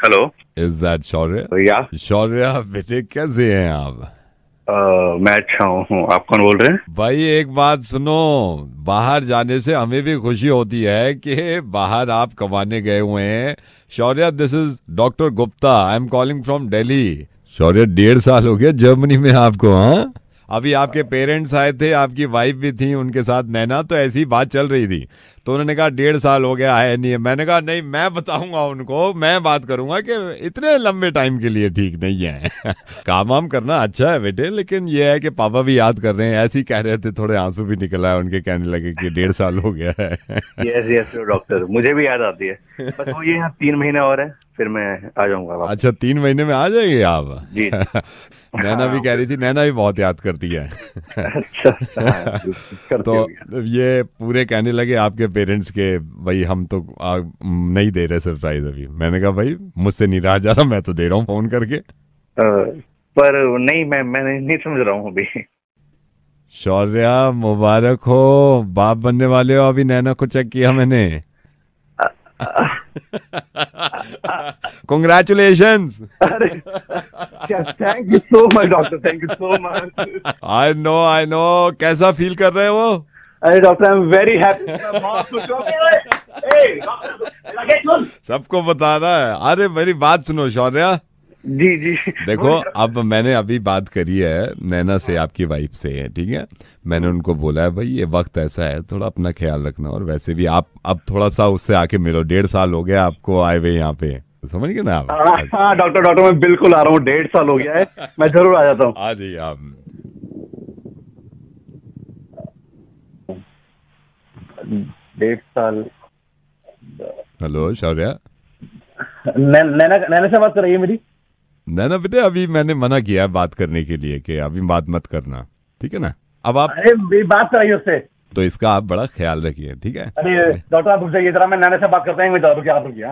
Hello. Is that शौर्य? या शौर्य बेटे, कैसे हैं आप? मैं अच्छा हूँ। आप कौन बोल रहे हैं? भाई एक बात सुनो, बाहर जाने से हमें भी खुशी होती है कि बाहर आप कमाने गए हुए हैं। Shaurya, this is doctor Gupta, I am calling from Delhi. Shaurya, 1.5 साल हो गया जर्मनी में आपको? हाँ, अभी आपके पेरेंट्स आए थे, आपकी वाइफ भी थी उनके साथ नैना, तो ऐसी बात चल रही थी, तो उन्होंने कहा 1.5 साल हो गया है नहीं है। मैंने कहा नहीं, मैं बताऊंगा उनको, मैं बात करूंगा कि इतने लंबे टाइम के लिए ठीक नहीं है। काम वाम करना अच्छा है बेटे, लेकिन ये है कि पापा भी याद कर रहे हैं। ऐसे ही कह रहे थे, थोड़े आंसू भी निकल आए उनके, कहने लगे कि 1.5 साल हो गया है। यस यस डॉक्टर, मुझे भी याद आती है। बस वो ये 3 महीने और है, फिर मैं आ जाऊंगा वापस। अच्छा, 3 महीने में आ जाएंगे आप? जी। नैना भी कह रही थी, नैना भी बहुत याद करती है। अच्छा। करती तो होगी। ये पूरे कहने लगे आपके पेरेंट्स के, भाई हम तो नहीं दे रहे सरप्राइज अभी। मैंने कहा भाई मुझसे नहीं रहा जा रहा, मैं तो दे रहा हूँ फोन करके। पर नहीं, मैं नहीं समझ रहा हूँ अभी। शौर्य, मुबारक हो, बाप बनने वाले हो। अभी नैना को चेक किया मैंने। Congratulations! अरे thank you so much doctor, thank you so much. I know। कैसा फील कर रहे हो? अरे doctor, I am very happy. सबको बताना है। अरे मेरी बात सुनो शौर्य। जी जी। देखो, अब मैंने अभी बात करी है नैना से, आपकी वाइफ से, ठीक है। मैंने उनको बोला है भाई ये वक्त ऐसा है, थोड़ा अपना ख्याल रखना, और वैसे भी आप अब थोड़ा सा उससे आके मिलो। 1.5 साल हो गया आपको आए हुए यहाँ पे, समझ गए ना आप? हाँ डॉक्टर, मैं बिल्कुल आ रहा हूँ। 1.5 साल हो गया है, मैं जरूर आ जाता हूँ। आ जाइए आप। 1.5 साल। हेलो शौर्य। नैना से बात कर रही है मेरी? नैना बेटे, अभी मैंने मना किया है बात करने के लिए कि अभी बात मत करना, ठीक है ना? अब आप अरे मेरी बात कराइए उससे। तो इसका आप बड़ा ख्याल रखिए, ठीक है? अरे डॉक्टर, आप रुक जाइए जरा, मैं नैना से बात करते हैं। मैं रुकिए, आप रुकिए।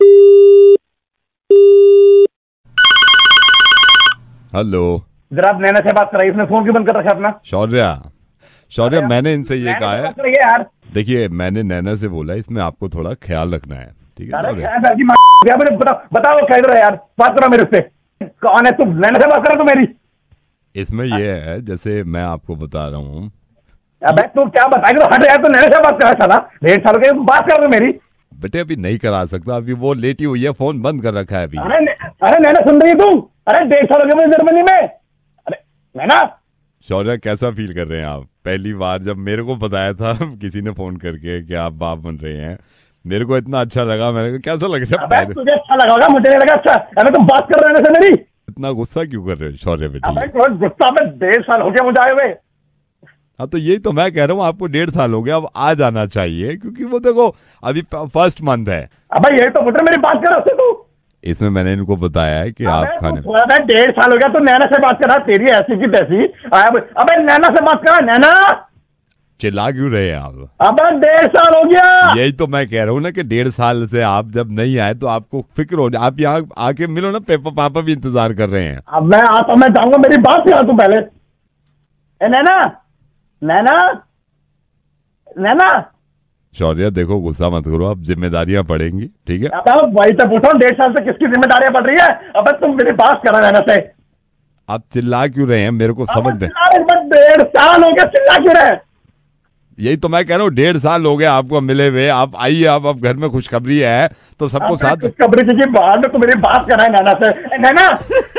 हेलो, जरा आप नैना से बात कराइए। उसने फोन क्यों बंद कर रखा है अपना? शौर्य, मैंने इनसे ये कहा है, बात कराइए यार। देखिए मैंने नैना से बोला है, इसमें आपको थोड़ा ख्याल रखना है, ठीक है शौर्य? बताओ क्या इधर है यार, बात करो मेरे से। कौन है तुम? नैना से बात करो तू मेरी। इसमें ये है, जैसे मैं आपको बता रहा हूँ। अबे तू क्या बताएगा? तो हट यार, तू नैना से बात करा साला। 1.5 साल के बात कर रहे मेरी। बेटे अभी नहीं करा सकता, अभी वो लेटी हुई है, फोन बंद कर रखा है अभी। अरे नैना सुन रही है तू? अरे 1.5 साल हो गए मुझे जर्मनी में। अरे नैना। शौर्य, कैसा फील कर रहे हैं आप? पहली बार जब मेरे को बताया था किसी ने फोन करके कि आप बाप बन रहे हैं, मेरे को इतना अच्छा लगा। मैंने कहा कैसा लगा? तुझे अच्छा लगा होगा, मुझे नहीं लगा अच्छा। अरे तुम बात कर रहे हो मेरी। इतना गुस्सा क्यों कर रहे हो शौर्य बेटे? गुस्सा में 1.5 साल हो गया मुझे आए हुए। हाँ, तो यही तो मैं कह रहा हूँ, आपको 1.5 साल हो गया, अब आ जाना चाहिए, क्योंकि वो देखो अभी फर्स्ट मंथ है। अबे यही तो पुत्र, मेरी बात कर तू। इसमें मैंने इनको बताया है कि आप खाने 1.5 साल हो गया तो नैना से बात करा, तेरी ऐसी की तैसी। अबे नैना से बात करा। नैना, चिल्ला क्यों रहे हैं आप? अबे 1.5 साल हो गया। यही तो मैं कह रहा हूँ ना कि 1.5 साल से आप जब नहीं आए तो आपको फिक्र हो, आप यहाँ आके मिलो ना, पापा भी इंतजार कर रहे हैं। अब मैं आता, मैं जाऊंगा, मेरी बात करा तू पहले। नैना, नैना, नैना। शौर्य देखो, गुस्सा मत करो, अब जिम्मेदारियां पड़ेंगी, ठीक है? अब वही तो पूछा हूँ, 1.5 साल से किसकी जिम्मेदारियां पड़ रही है? अब तुम मेरी बात करा नैना से। आप चिल्ला क्यों रहे हैं, मेरे को समझ में? 1.5 साल हो गया, चिल्ला क्यों रहे? यही तो मैं कह रहा हूँ, 1.5 साल हो गया आपको मिले हुए। आप आइए, आप अब घर में खुशखबरी है तो सबको साथ। खुशखबरी की बात में तो मेरी बात करा है नैना से। नैना।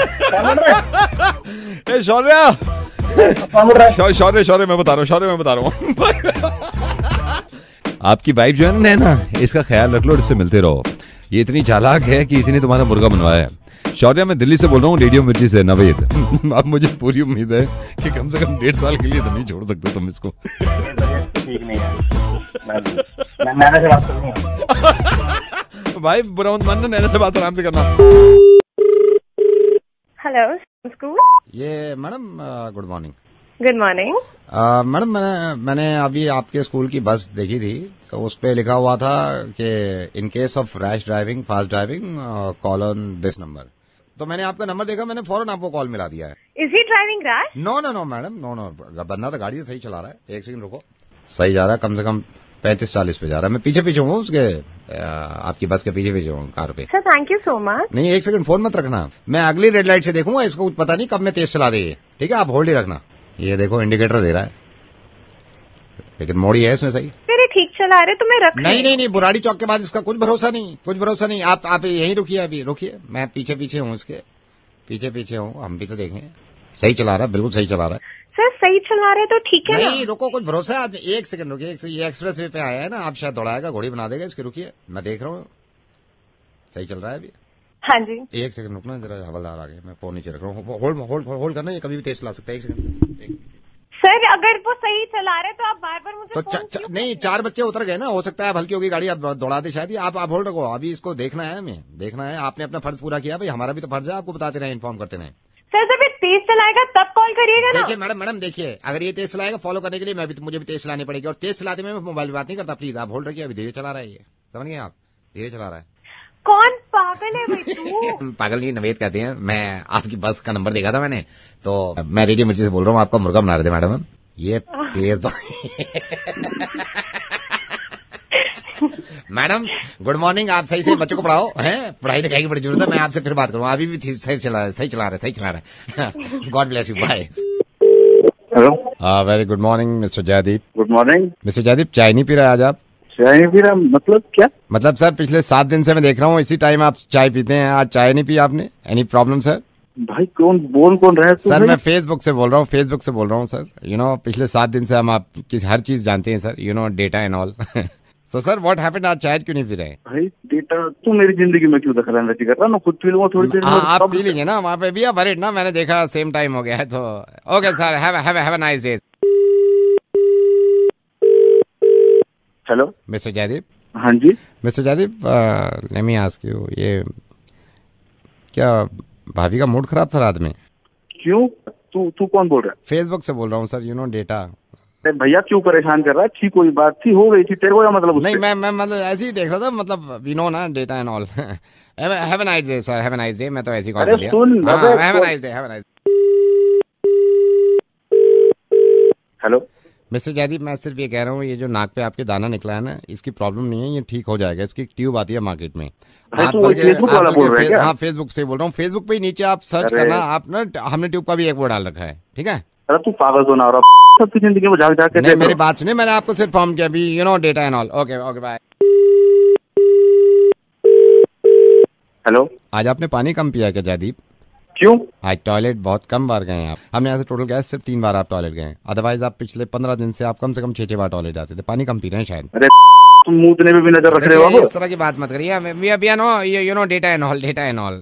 शौर्य मैं बता रहा हूँ आपकी वाइफ जो है ना नैना, इसका ख्याल रख लो, इससे मिलते रहो। ये इतनी चालाक है कि इसी ने तुम्हारा मुर्गा बनवाया है। शौर्य, मैं दिल्ली से बोल रहा हूँ, रेडियो मिर्ची से, नवेद। अब मुझे पूरी उम्मीद है कि कम से कम 1.5 साल के लिए तो नहीं छोड़ सकते तुम इसको। ठीक नहीं है, मैं नैना से बात करूंगा। भाई बुरा मत मानना, नैना से बात आराम से करना। Hello school. ये madam, good morning. Good morning. Madam, मैंने अभी आपके स्कूल की बस देखी थी, तो उस पे लिखा हुआ था कि in case of rash driving, fast driving, call on this number. तो मैंने आपका नंबर देखा, मैंने फौरन आपको कॉल मिला दिया है। Is he driving rash? No madam, no. बंदा तो गाड़ी सही चला रहा है। एक सेकंड रुको, सही जा रहा है, कम से कम 35-40 पे जा रहा है। मैं पीछे पीछे हूँ उसके, आपकी बस के पीछे पीछे हूँ कार पे। Sir thank you so much. नहीं, एक सेकंड फोन मत रखना, मैं अगली रेड लाइट से देखूंगा, इसको कुछ पता नहीं कब मैं तेज चला देगी। ठीक है, आप होल्ड ही रखना। ये देखो इंडिकेटर दे रहा है, लेकिन मोड़ी है इसमें सही। तेरे ठीक चला रहे तो मैं रख नहीं नहीं नहीं, बुराड़ी चौक के बाद इसका कुछ भरोसा नहीं, कुछ भरोसा नहीं। आप यहीं रुकिए, अभी रुकिए, मैं पीछे पीछे हूँ इसके, पीछे पीछे हूँ। हम भी तो देखें, सही चला रहा है, बिल्कुल सही चला रहा है। सर सही चला रहे तो ठीक है ना? नहीं रुको, कुछ भरोसा है आदमी। एक सेकंड रुकिए, ये एक्सप्रेस वे पे आया है ना, आप शायद दौड़ाएगा, घोड़ी बना देगा इसके। रुकिए, मैं देख रहा हूँ, सही चल रहा है अभी। हाँ जी। एक सेकंड रुकना जरा, हवलदार आ गए, मैं फोन नीचे रख रहा हूँ। होल्ड करना, ये कभी भी तेज चला सकता है। एक सेकंड। सर अगर वो सही चला रहे तो आप बार बार मुझे तो फोन क्यों नहीं, 4 बच्चे उतर गए ना, हो सकता है अब हल्की होगी गाड़ी, आप दौड़ा दे शायद। आप होल्ड रखो, अभी इसको देखना है, हमें देखना है। आपने अपना फर्ज पूरा किया भाई, हमारा भी तो फर्ज है आपको बताते रहे, इन्फॉर्म करते रहे। सर जब ये तेज चलाएगा तब कॉल करिएगा ना। देखिए मैडम देखिए, अगर ये तेज चलाएगा फॉलो करने के लिए मुझे भी तेज चलानी पड़ेगी, और तेज चलाते में मैं मोबाइल में बात नहीं करता। प्लीज आप होल्ड रखिए, अभी धीरे चला रहा है ये, समझ गए आप, धीरे चला रहा है। कौन पागल है भाई तू? पागल नहीं, नवेद कहते हैं। मैं आपकी बस का नंबर देखा था मैंने, तो मैं रेडियो मिर्ची से बोल रहा हूँ, आपका मुर्गा बना रहे थे मैडम। ये तेज मैडम गुड मॉर्निंग, आप सही से बच्चों को पढ़ाओ, हैं? पढ़ाई लिखाई की बड़ी जरूरत है। मैं आपसे फिर बात करूँ, अभी भी सही चला रहा है। God bless you, bye. Hello, very good morning mister Jaydeep. Good morning. Mister Jaydeep, चाय नहीं पी रहे आज आप? चाय नहीं पी रहा मतलब क्या? मतलब सर पिछले 7 दिन से मैं देख रहा हूँ इसी टाइम आप चाय पीते हैं, आज चाय नहीं पी आपने। Any problem sir? भाई कौन रहा है तू? सर मैं फेसबुक से बोल रहा हूँ सर। पिछले 7 दिन से हम आपकी हर चीज जानते हैं सर, data and all. So sir what happened, आज चाय क्यों नहीं पी रहे? भाई डेटा तू मेरी जिंदगी में क्यों दखल-अंदाजी कर रहा है? मैं खुद पी लूंगा थोड़ी देर में। आप पी लेंगे ना, वहाँ पे भी वरिड ना, मैंने देखा सेम टाइम हो गया है तो। Okay sir, have a nice day. Hello mister Jaydeep. हाँ जी mister Jaydeep, let me ask you, ये क्या भाभी का मूड खराब था रात में? क्यों? तू कौन बोल रहा है? फेसबुक से बोल रहा हूँ सर, डेटा। अरे भैया क्यों परेशान कर रहा है? थी कोई बात थी, हो गई थी, तेरे को क्या मतलब उससे? नहीं मैं मतलब ऐसे ही देख रहा था, मतलब ना data and all. Have a nice day sir, have a nice day. मैं तो ऐसे ही कॉल अरे कर लिया। सुन, have a nice day, have a nice. Hello mister Jaydeep, मैं सिर्फ ये कह रहा हूँ, ये जो नाक पे आपके दाना निकला है ना, इसकी प्रॉब्लम नहीं है, ये ठीक हो जाएगा। इसकी ट्यूब आती है मार्केट में। आप फेसबुक वाला बोल रहे हैं क्या? हाँ फेसबुक से बोल रहा हूँ। फेसबुक पे नीचे आप सर्च करना, आप ना, हमने ट्यूब का भी एक वो डाल रखा है, ठीक है? अरे तू पागल तो ना हो रहा, सबकी जिंदगी में झाक झाक के नहीं मेरी बात सुनिए, मैंने आपको सिर्फ फॉर्म किया अभी, data and all. Okay bye. Hello, आज आपने पानी कम पिया क्या जयदीप? क्यों? आज टॉयलेट बहुत कम बार गए हैं आप। हमने ऐसे टोटल गया सिर्फ 3 बार आप टॉयलेट गए, अदरवाइज आप पिछले 15 दिन से आप कम से कम 6 बार टॉयलेट जाते थे। पानी कम पी रहे हैं शायद। अरे तुम मूतने में भी नजर रख रहे हो बाबू। इस तरह की बात मत करिए। Data and all.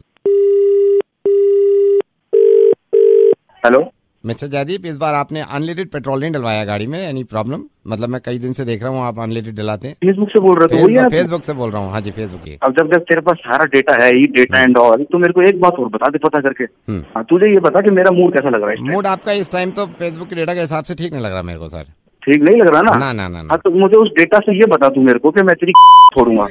Hello mister Jaydeep, इस बार आपने अनलिमिटेड पेट्रोल नहीं डलवाया गाड़ी में, एनी प्रॉब्लम? मतलब मैं कई दिन से देख रहा हूँ आप अनलिमिटेड डलाते हैं। फेसबुक से बोल रहे थे? फेसबुक से बोल रहा हूँ। हाँ जी फेसबुक से। अब जब तेरे पास सारा डेटा है, ये डेटा एंड ऑल, तो मेरे को एक बात और बता दे पता करके। हाँ, तुझे ये बता कि मेरा मूड कैसा लग रहा है? मूड आपका इस टाइम तो फेसबुक के डेटा के हिसाब से ठीक नहीं लग रहा मेरे को सर। ठीक नहीं लग रहा ना? ना। हाँ तो मुझे उस डेटा से ये बता तू मेरे को कि मैं तेरी छोड़ूंगा।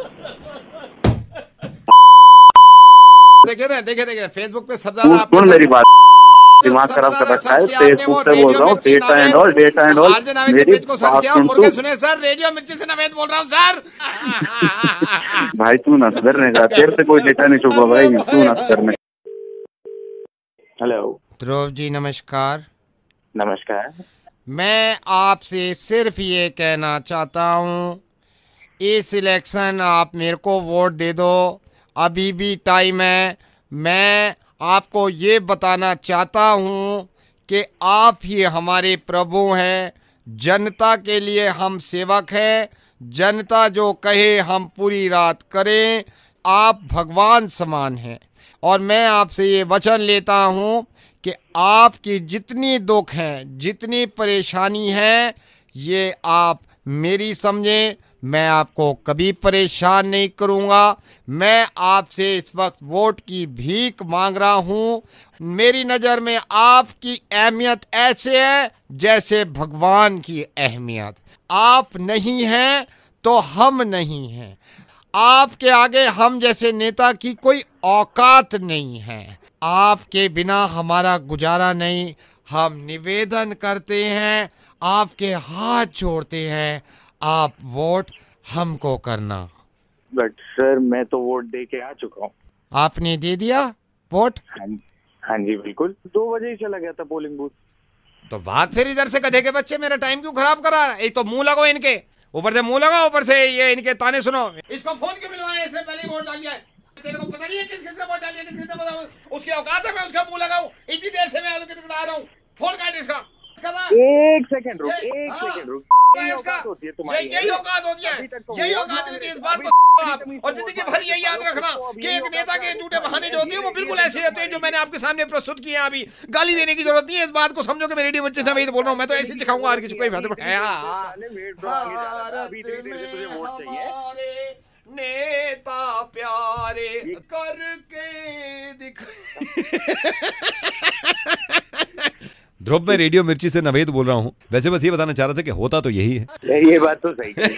देखिए फेसबुक पे सबसे ज्यादा सुन मेरी बात, दिमाग खराब कर रखा है। फेसबुक से बोल रहा हूँ, डेटा एंड ऑल। मेरी बात सुन तू। सुने सर, रेडियो मिर्ची से नवेद बोल रहा हूँ सर। भाई तू ना सुधरने का, तेरे से कोई डेटा नहीं छुपा भाई, तू ना सुधरने। हेलो ध्रुव जी नमस्कार। नमस्कार। मैं आपसे सिर्फ ये कहना चाहता हूँ, इस इलेक्शन आप मेरे को वोट दे दो, अभी भी टाइम है। मैं आपको ये बताना चाहता हूँ कि आप ही हमारे प्रभु हैं, जनता के लिए हम सेवक हैं, जनता जो कहे हम पूरी रात करें। आप भगवान समान हैं और मैं आपसे ये वचन लेता हूँ कि आपकी जितनी दुख हैं, जितनी परेशानी है, ये आप मेरी समझें। मैं आपको कभी परेशान नहीं करूँगा। मैं आपसे इस वक्त वोट की भीख मांग रहा हूँ। मेरी नज़र में आपकी अहमियत ऐसे है जैसे भगवान की अहमियत। आप नहीं हैं तो हम नहीं हैं। आपके आगे हम जैसे नेता की कोई औकात नहीं है। आपके बिना हमारा गुजारा नहीं। हम निवेदन करते हैं, आपके हाथ जोड़ते हैं, आप वोट हमको करना। बट सर मैं तो वोट दे के आ चुका हूँ। आपने दे दिया वोट? हाँ जी बिल्कुल, 2 बजे ही चला गया था पोलिंग बूथ। तो भाग फिर इधर से, गधे के बच्चे, मेरा टाइम क्यों खराब करा रहा है? एक तो मुंह लगो इनके, ऊपर से मुंह लगाओ, ऊपर से ये इनके ताने सुनो। इसको फोन क्यों मिलवाया? इसने पहले वोट डाल दिया है। तेरे को पता नहीं है किस किस ने वोट डाल दिया, किस किस ने पता? उसकी औकात है मैं उसका मुंह लगाऊं? इतनी देर से मैं आ रहा हूँ। फोन काट इसका। एक सेकंड रुक, एक सेकंड रुक। यही औकात होती है तुम्हारी, यही औकात होती है, यही औकात होती है। इस बात को आप और जिंदगी भर यही याद रखना कि एक नेता के झूठे बहाने जो होते हैं वो बिल्कुल ऐसे होते हैं जो मैंने आपके सामने प्रस्तुत किए हैं। अभी गाली देने की जरूरत नहीं है, इस बात को समझो कि मैं रेडियो मिर्ची से मैं बोल रहा हूँ। मैं तो ऐसे ही सिखाऊंगा हर किसी को। नेता प्यारे करके दिख। ध्रुव, मैं रेडियो मिर्ची से नवेद बोल रहा हूँ। वैसे बस ये बताना चाह रहा था कि होता तो यही है। ये बात तो सही है।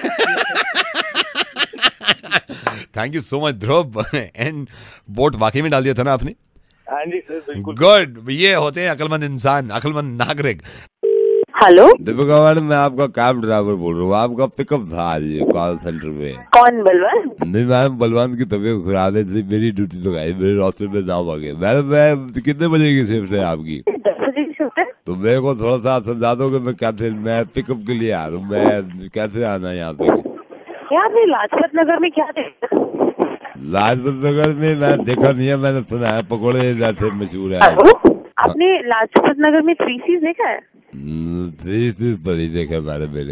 Thank you so much Dhruv. And vote वाकई में डाल दिया था ना आपने? हाँ जी सर बिल्कुल। गुड, ये होते हैं अक्लमंद इंसान, अक्लमंद नागरिक। हेलो दीपिका मैडम, मैं आपका कैब ड्राइवर बोल रहा हूँ। आपका पिकअप था आज कॉल सेंटर में। कौन बलवान? नहीं मैम, बलवान की तबीयत खराब है, मेरी ड्यूटी तो गई, मेरे रास्ते में जाम आ गया। मैडम मैं कितने बजे की शिफ्ट है आपकी? 10 बजे की शिफ्ट है। तो मेरे को थोड़ा सा समझा दो कि मैं कैसे, मैं पिकअप के लिए आ रहा हूँ, मैं कैसे आना है यहाँ पे? यार नहीं, लाजपत नगर में क्या देखा? लाजपत नगर में मैं देखा नहीं है, मैंने सुना है पकौड़े जैसे मशहूर है। आपने लाजपत नगर में 3 C's देखा है? 3 C's तो नहीं देखा मैडम मैंने।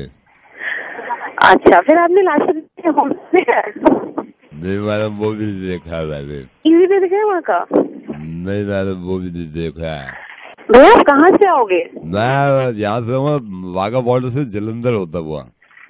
अच्छा, फिर आपने लाजपत होम देखा है? नहीं मैडम, वो भी नहीं देखा है मैंने। टीवी पे देखा है वहाँ का? नहीं मैडम, वो भी नहीं देखा है। भैया आप कहाँ से आओगे? मैं यहाँ से हूँ, वाघा बॉर्डर से जलंधर होता हुआ।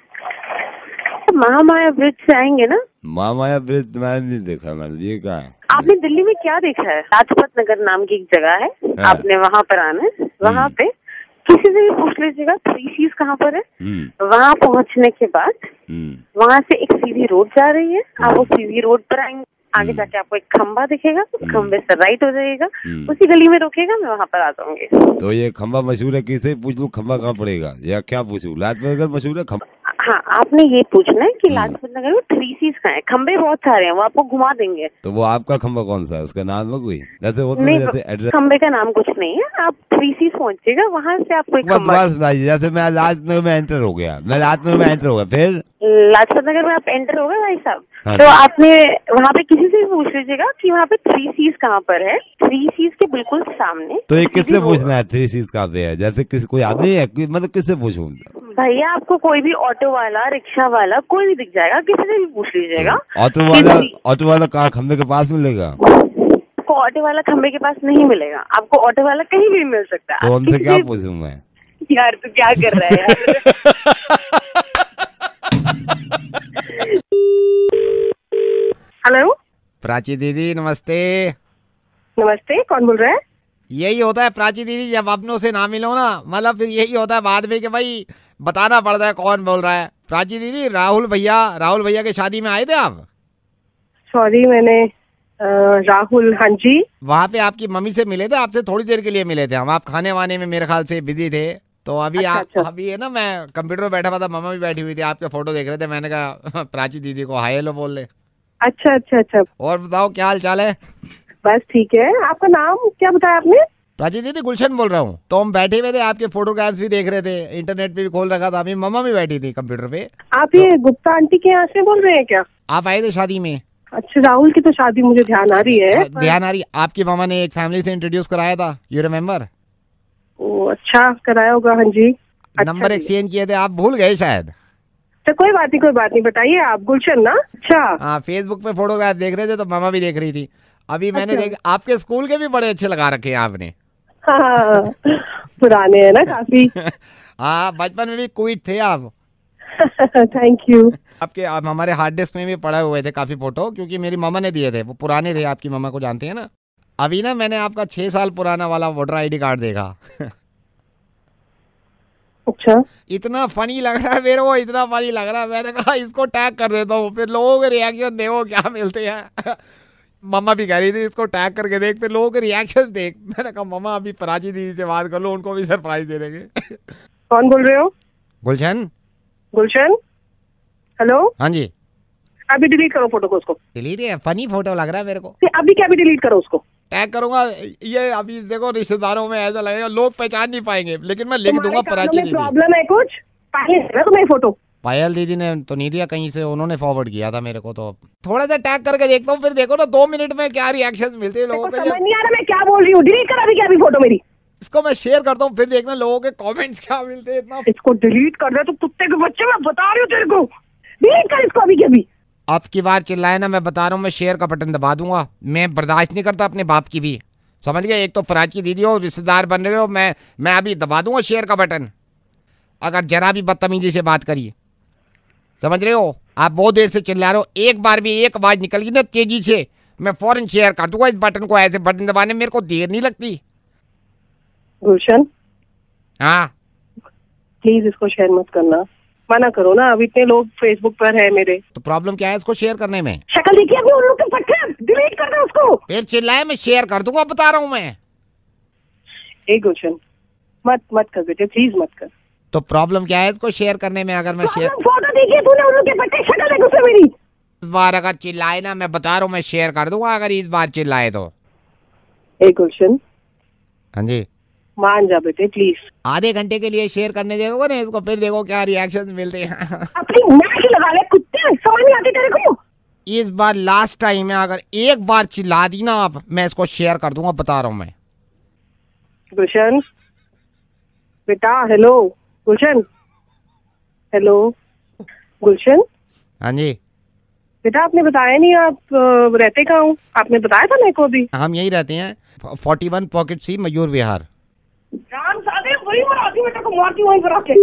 महामाया ब्रिज से आएंगे ना? महामाया ब्रिज मैंने नहीं देखा मैंने, ये कहाँ है? आपने दिल्ली में क्या देखा है? लाजपत नगर नाम की एक जगह है, आपने वहाँ पर आना है। वहाँ पे किसी से भी पूछ लीजिएगा 3 C's कहाँ पर है। वहाँ पहुँचने के बाद वहाँ से एक सीधी रोड जा रही है, आप वो सीधी रोड पर आएंगे। आगे जाके आपको एक खंबा दिखेगा, खंबे से राइट हो जाएगा, उसी गली में रोकेगा, मैं वहाँ पर आ जाऊंगी। तो ये खंबा मशहूर है, किसे पूछ लूँ खंबा कहाँ पड़ेगा, या क्या पूछूं? लाजपत नगर मशहूर है खंबा? हाँ, आपने ये पूछना है कि लाजपत नगर में 3 C's कहाँ है। खंबे बहुत सारे हैं, वो आपको घुमा देंगे। तो वो आपका खंबा कौन सा है, उसका नाम है कोई? जैसे होता है, जैसे एड्रेस। खंबे का नाम कुछ नहीं है, आप 3 C's पहुँचिएगा, वहाँ से आपको एक खंबा। जैसे मैं लाजपत नगर में एंटर हो गया, फिर लाजपत नगर में आप एंटर हो गए भाई साहब। हाँ, तो आपने वहाँ पे किसी से भी पूछ लीजिएगा कि वहाँ पे 3 C's कहाँ पर है। 3 C's के बिल्कुल सामने। तो ये किससे पूछना है 3 C's कहाँ पे है? जैसे किसी कोई आदमी है, मतलब किससे पूछूं? भैया आपको कोई भी ऑटो वाला, रिक्शा वाला कोई भी दिख जाएगा, किसी से भी पूछ लीजिएगा। ऑटो वाला कहाँ, खंबे के पास मिलेगा? आपको ऑटो वाला खंबे के पास नहीं मिलेगा, आपको ऑटो वाला कहीं भी मिल सकता है। तो उनसे क्या पूछूं मैं? यार तू क्या कर रहा है यार? हेलो प्राची दीदी नमस्ते। नमस्ते, कौन बोल रहा है? यही होता है प्राची दीदी, जब अपनों से ना मिलो ना, मतलब फिर यही होता है बाद में कि भाई बताना पड़ता है कौन बोल रहा है। प्राची दीदी, राहुल भैया के शादी में आए थे आप? सॉरी, मैंने राहुल, हाँ जी। वहाँ पे आपकी मम्मी से मिले थे, आपसे थोड़ी देर के लिए मिले थे हम। आप खाने वाने में मेरे ख्याल से बिजी थे। तो अभी अच्छा। अभी है ना, मैं कंप्यूटर पे बैठा हुआ था, मम्मा भी बैठी हुई थी, आपके फोटो देख रहे थे। मैंने कहा प्राची दीदी को हाय हेलो बोल ले। अच्छा। और बताओ क्या हाल चाल है? बस ठीक है। आपका नाम क्या बताया आपने? प्राची दीदी, गुलशन बोल रहा हूँ। तो हम बैठे हुए थे, आपके फोटोग्राफ्स भी देख रहे थे, इंटरनेट पे भी खोल रखा था। अभी मम्मा भी बैठी थी कंप्यूटर पे। आप ये गुप्ता आंटी के यहाँ से बोल रहे हैं क्या? आप आए थे शादी में? अच्छा, राहुल की तो शादी मुझे ध्यान आ रही है। ध्यान आ रही? आपकी मामा ने एक फैमिली से इंट्रोड्यूस कराया था, यू रिमेम्बर? ओ अच्छा, कराया होगा, हाँ जी। नंबर एक्सचेंज किए थे, आप भूल गए शायद। तो कोई बात नहीं, बताइए आप। गुलशन ना? अच्छा। हाँ, फेसबुक पे फोटोग्राफ देख रहे थे तो मामा भी देख रही थी। अभी मैंने देखा आपके स्कूल के भी बड़े अच्छे लगा रखे हैं आपने। हाँ, पुराने हैं ना काफी। हाँ, बचपन में भी क्वीट थे आप। Thank you. आप हमारे हार्ड डिस्क में भी पड़े हुए थे काफी फोटो, क्योंकि मेरी मामा ने दिए थे, वो पुराने थे। आपकी मामा को जानते हैं ना? अभी ना मैंने आपका 6 साल पुराना वाला वोटर ID कार्ड देखा। अच्छा, इतना फनी लग रहा है मेरे को, इतना फनी लग रहा है। मैंने कहा इसको टैग कर देता हूँ, फिर लोगों के रिएक्शन देखो क्या मिलते हैं। मम्मा भी कह रही थी इसको टैग करके देख, फिर लोगों के रिएक्शन देख। मैंने कहा मम्मा अभी प्राची दीदी से बात कर लो, उनको भी सरप्राइज दे देंगे। कौन बोल रहे हो? गुलशन। हेलो, हाँ जी, अभी डिलीट करो फोटो को, उसको डिलीट है। फनी फोटो लग रहा है मेरे को। अभी क्या, अभी डिलीट करो उसको। टैग करूंगा ये। अभी देखो रिश्तेदारों में ऐसा लगेगा, लोग पहचान नहीं पाएंगे, लेकिन मैं लिख दूंगा प्राची दीदी। प्रॉब्लम है कुछ? तुम्हें फोटो पायल दीदी ने तो नहीं दिया, कहीं से उन्होंने फॉरवर्ड किया था मेरे को। तो थोड़ा सा टैग करके देखता हूँ, फिर देखो ना 2 मिनट में क्या रिएक्शन मिलते हैं लोगों के। समझ नहीं आ रहा मैं क्या बोल रही हूँ। डिलीट कर अभी क्या, अभी फोटो मेरी। इसको मैं शेयर करता हूँ, फिर देखना लोगों के कमेंट्स क्या मिलते हैं। इतना इसको डिलीट कर दे तो कुत्ते के बच्चे, मैं बता रही हूँ तेरे को। डिलीट कर इसको अभी के अभी। अब की बार चिल्लाए ना, मैं बता रहा हूँ, मैं शेयर का बटन दबा दूंगा। मैं बर्दाश्त नहीं करता अपने बाप की भी, समझ गए। एक तो फराज की दीदी हो, रिश्तेदार बन रहे हो, मैं अभी दबा दूंगा शेयर का बटन अगर जरा भी बदतमीजी से बात करिए, समझ रहे हो। आप वो देर से चिल्ला रहे हो, एक बार भी एक आवाज निकल गई ना तेजी से, मैं फौरन शेयर कर दूंगा इस बटन को। ऐसे बटन दबाने में मेरे को देर नहीं लगती। गुलशन, हाँ प्लीज इसको शेयर मत करना, मना करो ना। अब इतने लोग फेसबुक पर है मेरे। तो प्रॉब्लम क्या है इसको शेयर करने में? शक्ल देखिए अभी उन लोग के पट्टे, डिलीट कर दो उसको। फिर चिल्लाए, मैं शेयर कर दूंगा, बता रहा हूँ मैं। ए गुलशन, मत कर बेटे, प्लीज मत कर। तो प्रॉब्लम क्या है इसको शेयर करने में? अगर मैं शेयर, फोटो देखिए तूने उन लोग के पट्टे, शक्ल देख उससे मेरी। इस बार अगर चिल्लाए ना, मैं बता रहा हूँ मैं शेयर कर दूंगा अगर इस बार चिल्लाए तो। ए गुलशन, हाँ जी, मान जा बेटे प्लीज। आधे घंटे के लिए शेयर करने देगा ना इसको, फिर देखो क्या रिएक्शन मिलते हैं। अपनी नाक लगा ले कुत्ते, समझ नहीं आती तेरे को। इस बार लास्ट टाइम है, अगर एक बार चिल्ला दी ना आप, मैं इसको शेयर कर दूंगा, बता रहा हूँ मैं। गुलशन बेटा, हेलो गुलशन, हेलो गुलशन। हाँ जी बेटा आपने बताया नहीं आप रहते कहाँ हो? आपने बताया था मेरे को अभी। हम यही रहते हैं, 41 पॉकेट सी, मयूर विहार। जान सादे वही बनाती, बेटा को मारती वहीं पर आके।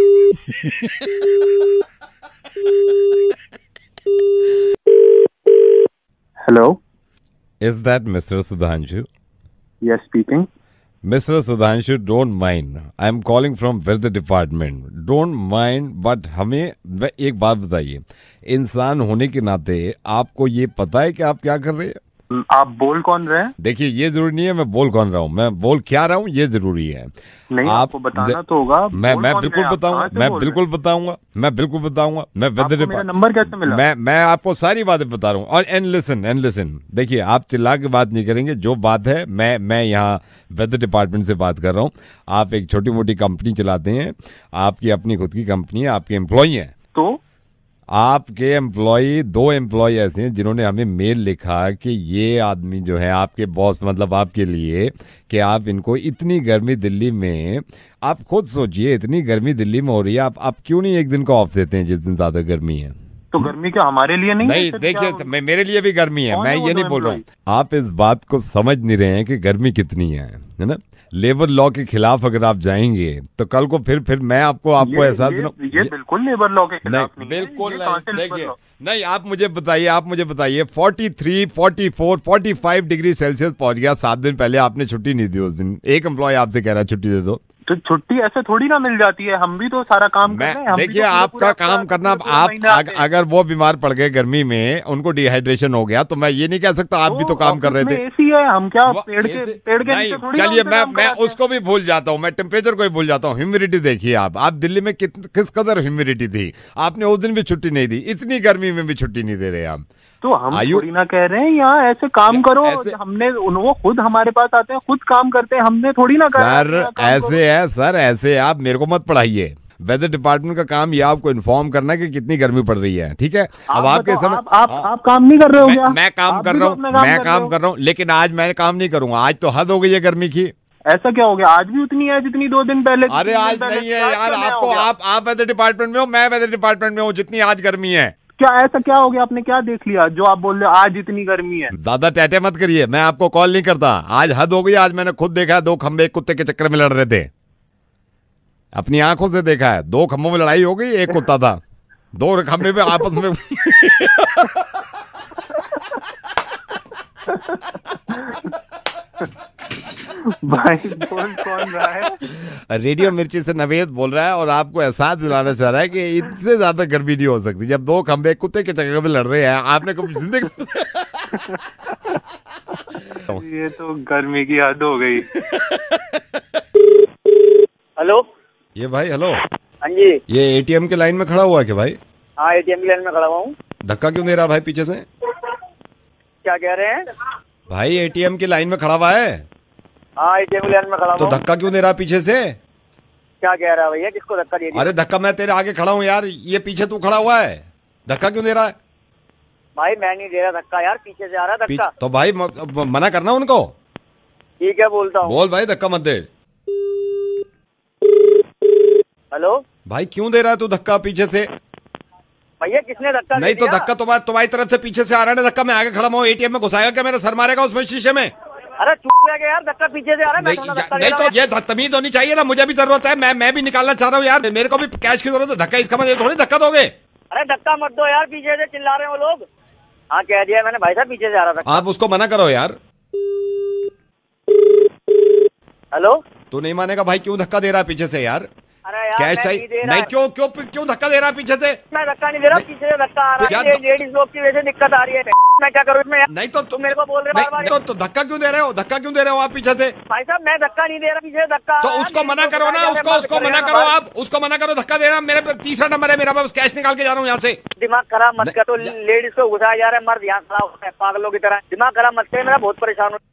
Hello, Is that Mr. Sudhanshu? Yes speaking. Mr. Sudhanshu, don't mind. I'm calling from weather department. Don't mind, but हमें एक बात बताइए, इंसान होने के नाते आपको ये पता है कि आप क्या कर रहे हैं? आप बोल कौन रहे हैं? देखिए, ये जरूरी नहीं है मैं बोल कौन रहा हूँ, मैं बोल क्या रहा हूँ ये जरूरी है। नहीं, आपको बताना तो होगा। मैं बिल्कुल बताऊंगा, मैं बिल्कुल बताऊंगा, मैं वेदर मेरा नंबर कैसे मिला? मैं आपको सारी बातें बता रहा हूँ। और एंड लिसन, देखिए आप चिल्ला के बात नहीं करेंगे, जो बात है मैं यहाँ वेदर डिपार्टमेंट से बात कर रहा हूँ। आप एक छोटी मोटी कंपनी चलाते हैं, आपकी अपनी खुद की कंपनी है, आपके एम्प्लॉई हैं। तो आपके एम्प्लॉई, 2 एम्प्लॉई ऐसे हैं जिन्होंने हमें मेल लिखा कि ये आदमी जो है आपके बॉस, मतलब आपके लिए, कि आप इनको इतनी गर्मी दिल्ली में, आप खुद सोचिए इतनी गर्मी दिल्ली में हो रही है, आप क्यों नहीं एक दिन का ऑफ देते हैं जिस दिन ज्यादा गर्मी है? तो गर्मी क्या हमारे लिए नहीं? देखिए मेरे लिए भी गर्मी है, मैं ये नहीं बोल रहा हूँ। आप इस बात को समझ नहीं रहे हैं कि गर्मी कितनी है ना। लेबर लॉ के खिलाफ अगर आप जाएंगे तो कल को फिर मैं आपको एहसास ये बिल्कुल लेबर लॉ के खिलाफ नहीं, बिल्कुल नहीं। देखिए नहीं, आप मुझे बताइए 43, 44, 45 डिग्री सेल्सियस पहुंच गया 7 दिन पहले, आपने छुट्टी नहीं दी उस दिन। एक एम्प्लॉय आपसे कह रहा है छुट्टी दे दो, तो छुट्टी ऐसे थोड़ी ना मिल जाती है। हम भी तो सारा काम कर रहे हैं। देखिए आपका काम करना, आप अगर वो बीमार पड़ गए गर्मी में, उनको डिहाइड्रेशन हो गया, तो मैं ये नहीं कह सकता आप भी तो काम कर रहे थे। एसी है, हम क्या पेड़ के नीचे थोड़ी? चलिए मैं उसको भी भूल जाता हूँ, मैं टेम्परेचर को भी भूल जाता हूँ। ह्यूमिडिटी देखिए आप दिल्ली में किस कदर ह्यूमिडिटी थी। आपने उस दिन भी छुट्टी नहीं दी, इतनी गर्मी में भी छुट्टी नहीं दे रहे आप। तो हम थोड़ी ना कह रहे हैं यहाँ ऐसे काम करो। हमने वो खुद हमारे पास आते हैं, खुद काम करते हैं, हमने थोड़ी ना कहा सर ऐसे आप मेरे को मत पढ़ाइए। वेदर डिपार्टमेंट का काम ये आपको इन्फॉर्म करना है कि कितनी गर्मी पड़ रही है, ठीक है। अब आपके समय आप काम नहीं कर रहे हो क्या? मैं काम कर रहा हूँ, लेकिन आज मैं काम नहीं करूंगा। आज तो हद हो गई है गर्मी की। ऐसा क्या हो गया? आज भी उतनी है जितनी 2 दिन पहले। अरे आज नहीं है यार, आपको आप वेदर डिपार्टमेंट में हो, मैं वेदर डिपार्टमेंट में हूँ, जितनी आज गर्मी है। क्या ऐसा क्या हो गया? आपने क्या देख लिया जो आप बोल रहे हो आज इतनी गर्मी है? ज्यादा टैटे मत करिए, मैं आपको कॉल नहीं करता। आज हद हो गई। आज मैंने खुद देखा है 2 खंबे एक कुत्ते के चक्कर में लड़ रहे थे, अपनी आंखों से देखा है। 2 खंभों में लड़ाई हो गई, एक कुत्ता था, 2 खंबे में आपस में। भाई बोल कौन रहा है? रेडियो मिर्ची से नवेद बोल रहा है, और आपको एहसास दिलाना चाह रहा है कि इससे ज्यादा गर्मी नहीं हो सकती जब 2 खंबे कुत्ते के चक्कर में लड़ रहे हैं। आपने कभी जिंदगी ये तो गर्मी की हद हो गई। हेलो, ये भाई, हेलो। हाँ जी। ये एटीएम के लाइन में खड़ा हुआ है क्या भाई? हाँ एटीएम की लाइन में खड़ा हुआ हूँ। धक्का क्यों दे रहा भाई पीछे से? क्या कह रहे हैं? भाई एटीएम की लाइन में खड़ा हुआ है। हाँ एटीएम की लाइन में खड़ा हुआ। तो धक्का क्यों दे रहा पीछे से? क्या कह रहा है भैया, किसको धक्का दे दिया? अरे धक्का मैं तेरे आगे खड़ा हूँ यार, ये पीछे तू खड़ा हुआ है, धक्का क्यों दे रहा है? भाई मैं नहीं दे रहा धक्का यार, पीछे से आ रहा धक्का। तो भाई मना करना उनको। ठीक है बोलता हूँ। बोल भाई धक्का मत दे। हेलो भाई क्यों दे रहा है तू धक्का पीछे से? भैया किसने धक्का नहीं तो धक्का तुम्हारी तरफ से पीछे से आ रहा है धक्का, मैं आगे खड़ा हूँ, एटीएम में घुसाएगा क्या, मेरा सर मारेगा उसमें शीशे में? अरे चुप रह गया यार, धक्का पीछे से आ रहा है। नहीं तो ये तमीज होनी चाहिए ना, मुझे भी जरूरत है, मैं भी निकालना चाह रहा हूँ यार, मेरे को भी कैश की जरूरत है, धक्का इसका मतलब थोड़ी धक्का दोगे। अरे धक्का मत दो यार, पीछे से चिल्ला रहे हो लोग। हाँ कह दिया मैंने भाई साहब, पीछे से आ रहा था। आप उसको मना करो यार। हेलो तू नहीं मानेगा भाई, क्यों धक्का दे रहा है पीछे से यार? अरे यार कैश चाहिए? नहीं क्यों धक्का दे रहा है पीछे से? मैं धक्का नहीं दे रहा, पीछे से धक्का आ रहा है, लेडीज लोग की वजह से दिक्कत आ रही है। मैं क्या करूँ इसमें? नहीं तो तुम मेरे को बोल रहे हो तो धक्का क्यों दे रहे हो? धक्का क्यों दे रहे हो आप पीछे से? भाई साहब मैं धक्का नहीं दे रहा, पीछे से धक्का। तो उसको मना करो ना, उसको मना करो, आप उसको मना करो, धक्का देना। मेरे पे तीसरा नंबर है मेरा, मैं कैश निकाल के जा रहा हूँ यहाँ से। दिमाग खराब मत कर, तो लेडीज को घुसाया जा रहा है, मर्द यहाँ खड़ा होता है पागलों की तरह। दिमाग खराब मत कर, मेरा बहुत परेशान हूँ।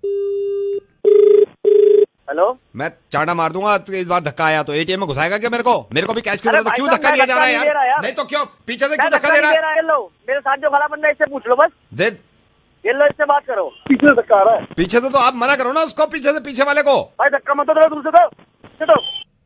हेलो मैं चाटा मार दूंगा इस बार धक्का आया तो। एटीएम में घुसाएगा क्या मेरे को भी कैश की जरूरत है, क्यों धक्का दिया जा रहा है यार? नहीं तो क्यों पीछे से क्यों धक्का दे रहा है? लो मेरे साथ जो खड़ा बंदा, इससे पूछ लो बस। दे ये लो, इससे बात करो। पीछे से धक्का आ रहा है। पीछे से तो आप मना करो ना उसको, पीछे से पीछे वाले को। भाई धक्का मत दो, दूसरे दो।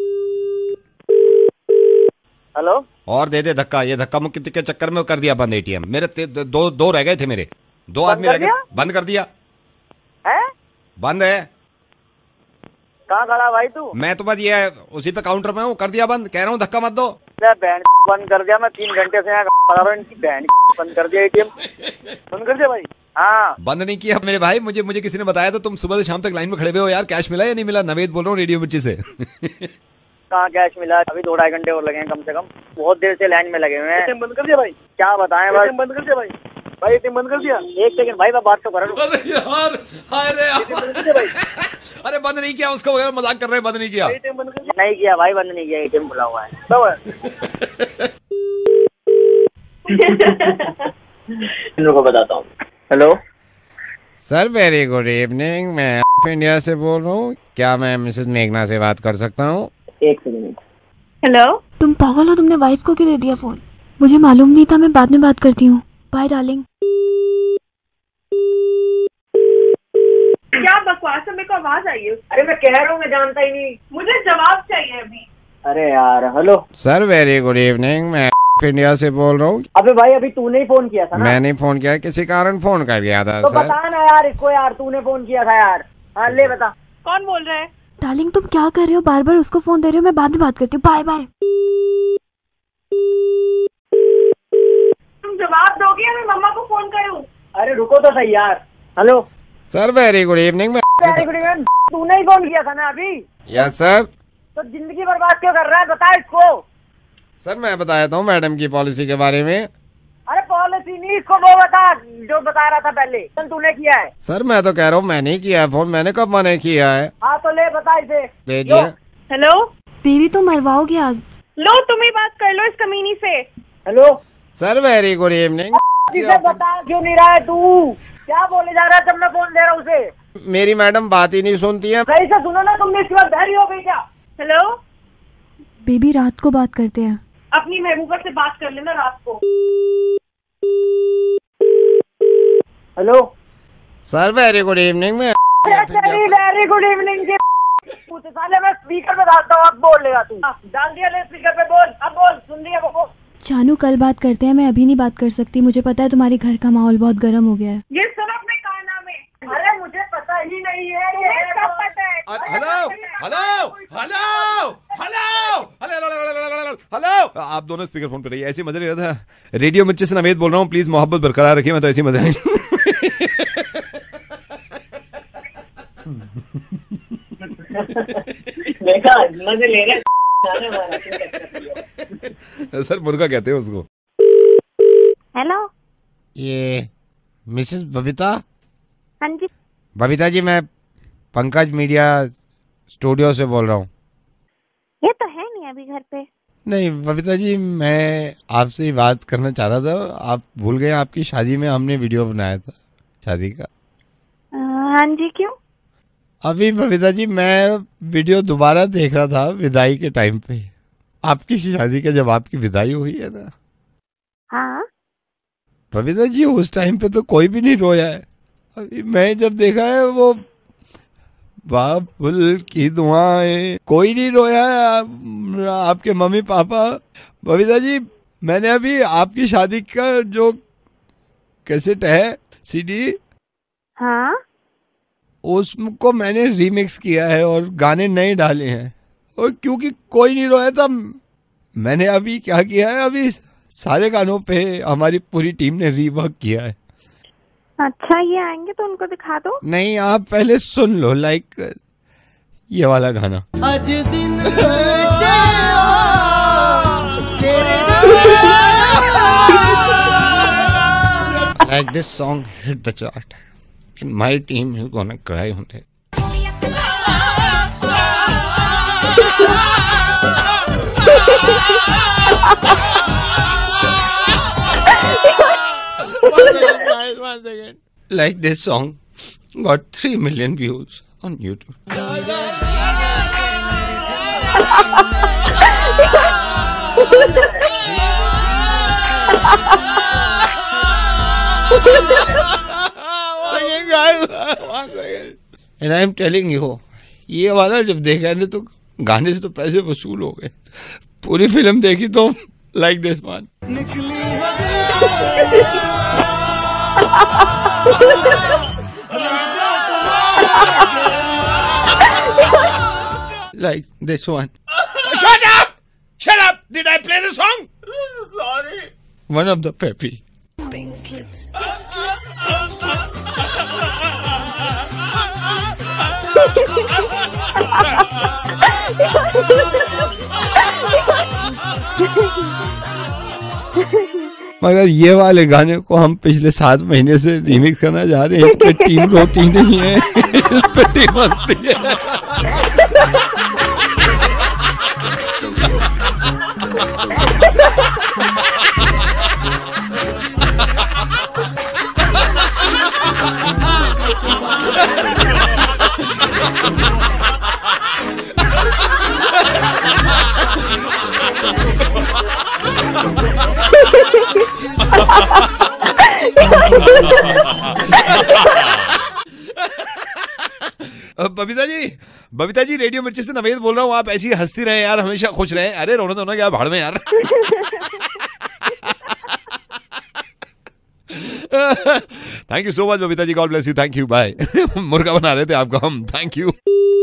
हेलो और दे धक्का, ये धक्का मुक्ति के चक्कर में कर दिया बंद एटीएम। मेरे दो रह गए थे, मेरे 2 आदमी रह गए, बंद कर दिया है। बंद है। कहाँ खड़ा भाई तू? मैं तो बस ये उसी पे काउंटर में हूँ, कर दिया बंद, कह रहा हूँ धक्का मत दो। बहन बंद कर दिया, मैं 3 घंटे से यहाँ खड़ा रहा हूँ, इनकी बहन बंद कर दिया एटीएम, बंद कर दिया भाई। हाँ बंद नहीं किया मेरे भाई, मुझे किसी ने बताया तो तुम सुबह से शाम तक लाइन में खड़े हुए हो यार। कैश मिला या नहीं मिला? नवेद बोल रहा हूँ रेडियो मिर्ची से। कहाँ कैश मिला? अभी 2-2.5 घंटे और लगे हैं कम से कम, बहुत देर से लाइन में लगे हुए हैं। बंद कर दिया भाई, क्या बताएं भाई, बंद कर दिया भाई। भाई बंद कर दिया। 1 सेकंड भाई, मैं बात तो कर रहा हूँ। अरे यार, अरे बंद नहीं किया उसको, मजाक कर रहे हैं, बंद नहीं किया। नहीं किया भाई, बंद नहीं किया, एटीएम खुला हुआ है। इनको बताता हूँ। Hello sir, very good evening, मैं इंडिया से बोल रहा हूँ, क्या मैं मिसेस मेघना से बात कर सकता हूँ? 1 सेकंड। हेलो, तुम पागल हो, तुमने वाइफ को क्यों दे दिया फोन? मुझे मालूम नहीं था, मैं बाद में बात करती हूँ। Bye darling. क्या बकवास है, मेरे को आवाज आई है। अरे मैं कह रहा हूँ, मैं जानता ही नहीं, मुझे जवाब चाहिए अभी। अरे यार hello sir, very good evening, मैं इंडिया से बोल रहा हूँ। अबे भाई अभी तूने ही फोन किया था ना? मैंने फोन किया, किसी कारण फोन कर गया था तो सर। बता ना यार इसको, यार तूने फोन किया था यार। हाँ ले बता। कौन बोल रहा है? डार्लिंग तुम क्या कर रहे हो? बार बार उसको फोन दे रहे हो। मैं बाद में बात करती हूँ, बाय बाय। तुम जवाब दोगे या मैं मम्मा को फोन करूँ? अरे रुको तो सही यार। Hello sir, very good evening, मैं वेरी गुड इवनिंग। तूने ही फोन किया था ना अभी? Yes sir. तो जिंदगी बर्बाद क्यों कर रहा है, बता इसको। सर मैं बताया था मैडम की पॉलिसी के बारे में। अरे पॉलिसी नहीं, इसको वो बता जो बता रहा था पहले, तूने किया है। सर मैं तो कह रहा हूँ, मैंने किया है फोन, मैंने कब मना किया है? हाँ तो ले बता इसे। भेजिए। हेलो बेबी तुम मरवाओगे आज। लो, तुम ही बात कर लो इस कमीनी से। Hello sir, very good evening. इसे बता क्यों नहीं रहा है तू? क्या बोले जा रहा है जब मैं फोन दे रहा हूँ उसे? मेरी मैडम बात ही नहीं सुनती है। सही से सुनो ना, तुमने इसके बाद बहरी हो गई क्या? हेलो बेबी रात को बात करते हैं। अपनी महबूबा से बात कर लेना रात को। Hello sir, very good evening, मैं वेरी गुड इवनिंग के पूछे साले, मैं स्पीकर पे डालता हूँ, अब बोल लेगा तू। डाल दिया ले स्पीकर पे, बोल अब, बोल सुन लिया वो बोल। जानू कल बात करते हैं, मैं अभी नहीं बात कर सकती। मुझे पता है तुम्हारे घर का माहौल बहुत गर्म हो गया है। ये सुनो अपने काना में। अरे मुझे पता ही नहीं है, तुम्हें सब पता है। Hello hello hello hello hello, आप दोनों स्पीकर फोन पे रहिए, ऐसे मजा नहीं रहा था। रेडियो मिर्ची से नवेद बोल रहा हूँ, प्लीज मोहब्बत बरकरार रखिए, मैं तो ऐसे मजा नहीं। मजे ले रहे। सर मुर्गा कहते हैं उसको। हेलो, ये मिसेस बबीता? हाँ जी। बबीता जी, मैं पंकज मीडिया स्टूडियो से बोल रहा हूँ। ये तो है नहीं अभी घर पे। नहीं बबीता जी, मैं आपसे ही बात करना चाह रहा था। आप भूल गए आपकी शादी में हमने वीडियो बनाया था शादी का। हाँ जी, क्यों? अभी बबीता जी मैं वीडियो दोबारा देख रहा था विदाई के टाइम पे, आपकी शादी का, जब आपकी विदाई हुई है ना। हाँ बबीता जी उस टाइम पे तो कोई भी नहीं रोया है। अभी मैं जब देखा है वो बाबुल की दुआएं, कोई नहीं रोया है। आपके मम्मी पापा। बबीता जी मैंने अभी आपकी शादी का जो कैसेट है सीडी, हाँ उसको मैंने रीमिक्स किया है और गाने नए डाले हैं। और क्योंकि कोई नहीं रोया था, मैंने अभी क्या किया है, अभी सारे गानों पे हमारी पूरी टीम ने रीवर्क किया है। अच्छा, ये आएंगे तो उनको दिखा दो। नहीं, आप पहले सुन लो, लाइक ये वाला गाना। आज दिन Like this song hit the chart and my team is gonna cry on it. One second. Like this song got 3 million views on YouTube. And I am telling you, ये वाला जब देखा है तो गाने से तो पैसे वसूल हो गए। पूरी फिल्म देखी तो like this one. Like this one. Shut up! Shut up! Did I play the song? Sorry. One of the Peppy. मगर ये वाले गाने को हम पिछले 7 महीने से रीमिक्स करना जा रहे हैं। इस पे टीम रोती नहीं है, इस पे टीम हंसती है। बबीता जी रेडियो मिर्ची से नवेद बोल रहा हूँ। आप ऐसी हंसती रहे यार, हमेशा खुश रहे। अरे रोना धोना क्या भाड़ में यार। Thank you so much Babita ji, god bless you, thank you, bye. मुर्गा बना रहे थे आपको हम, thank you.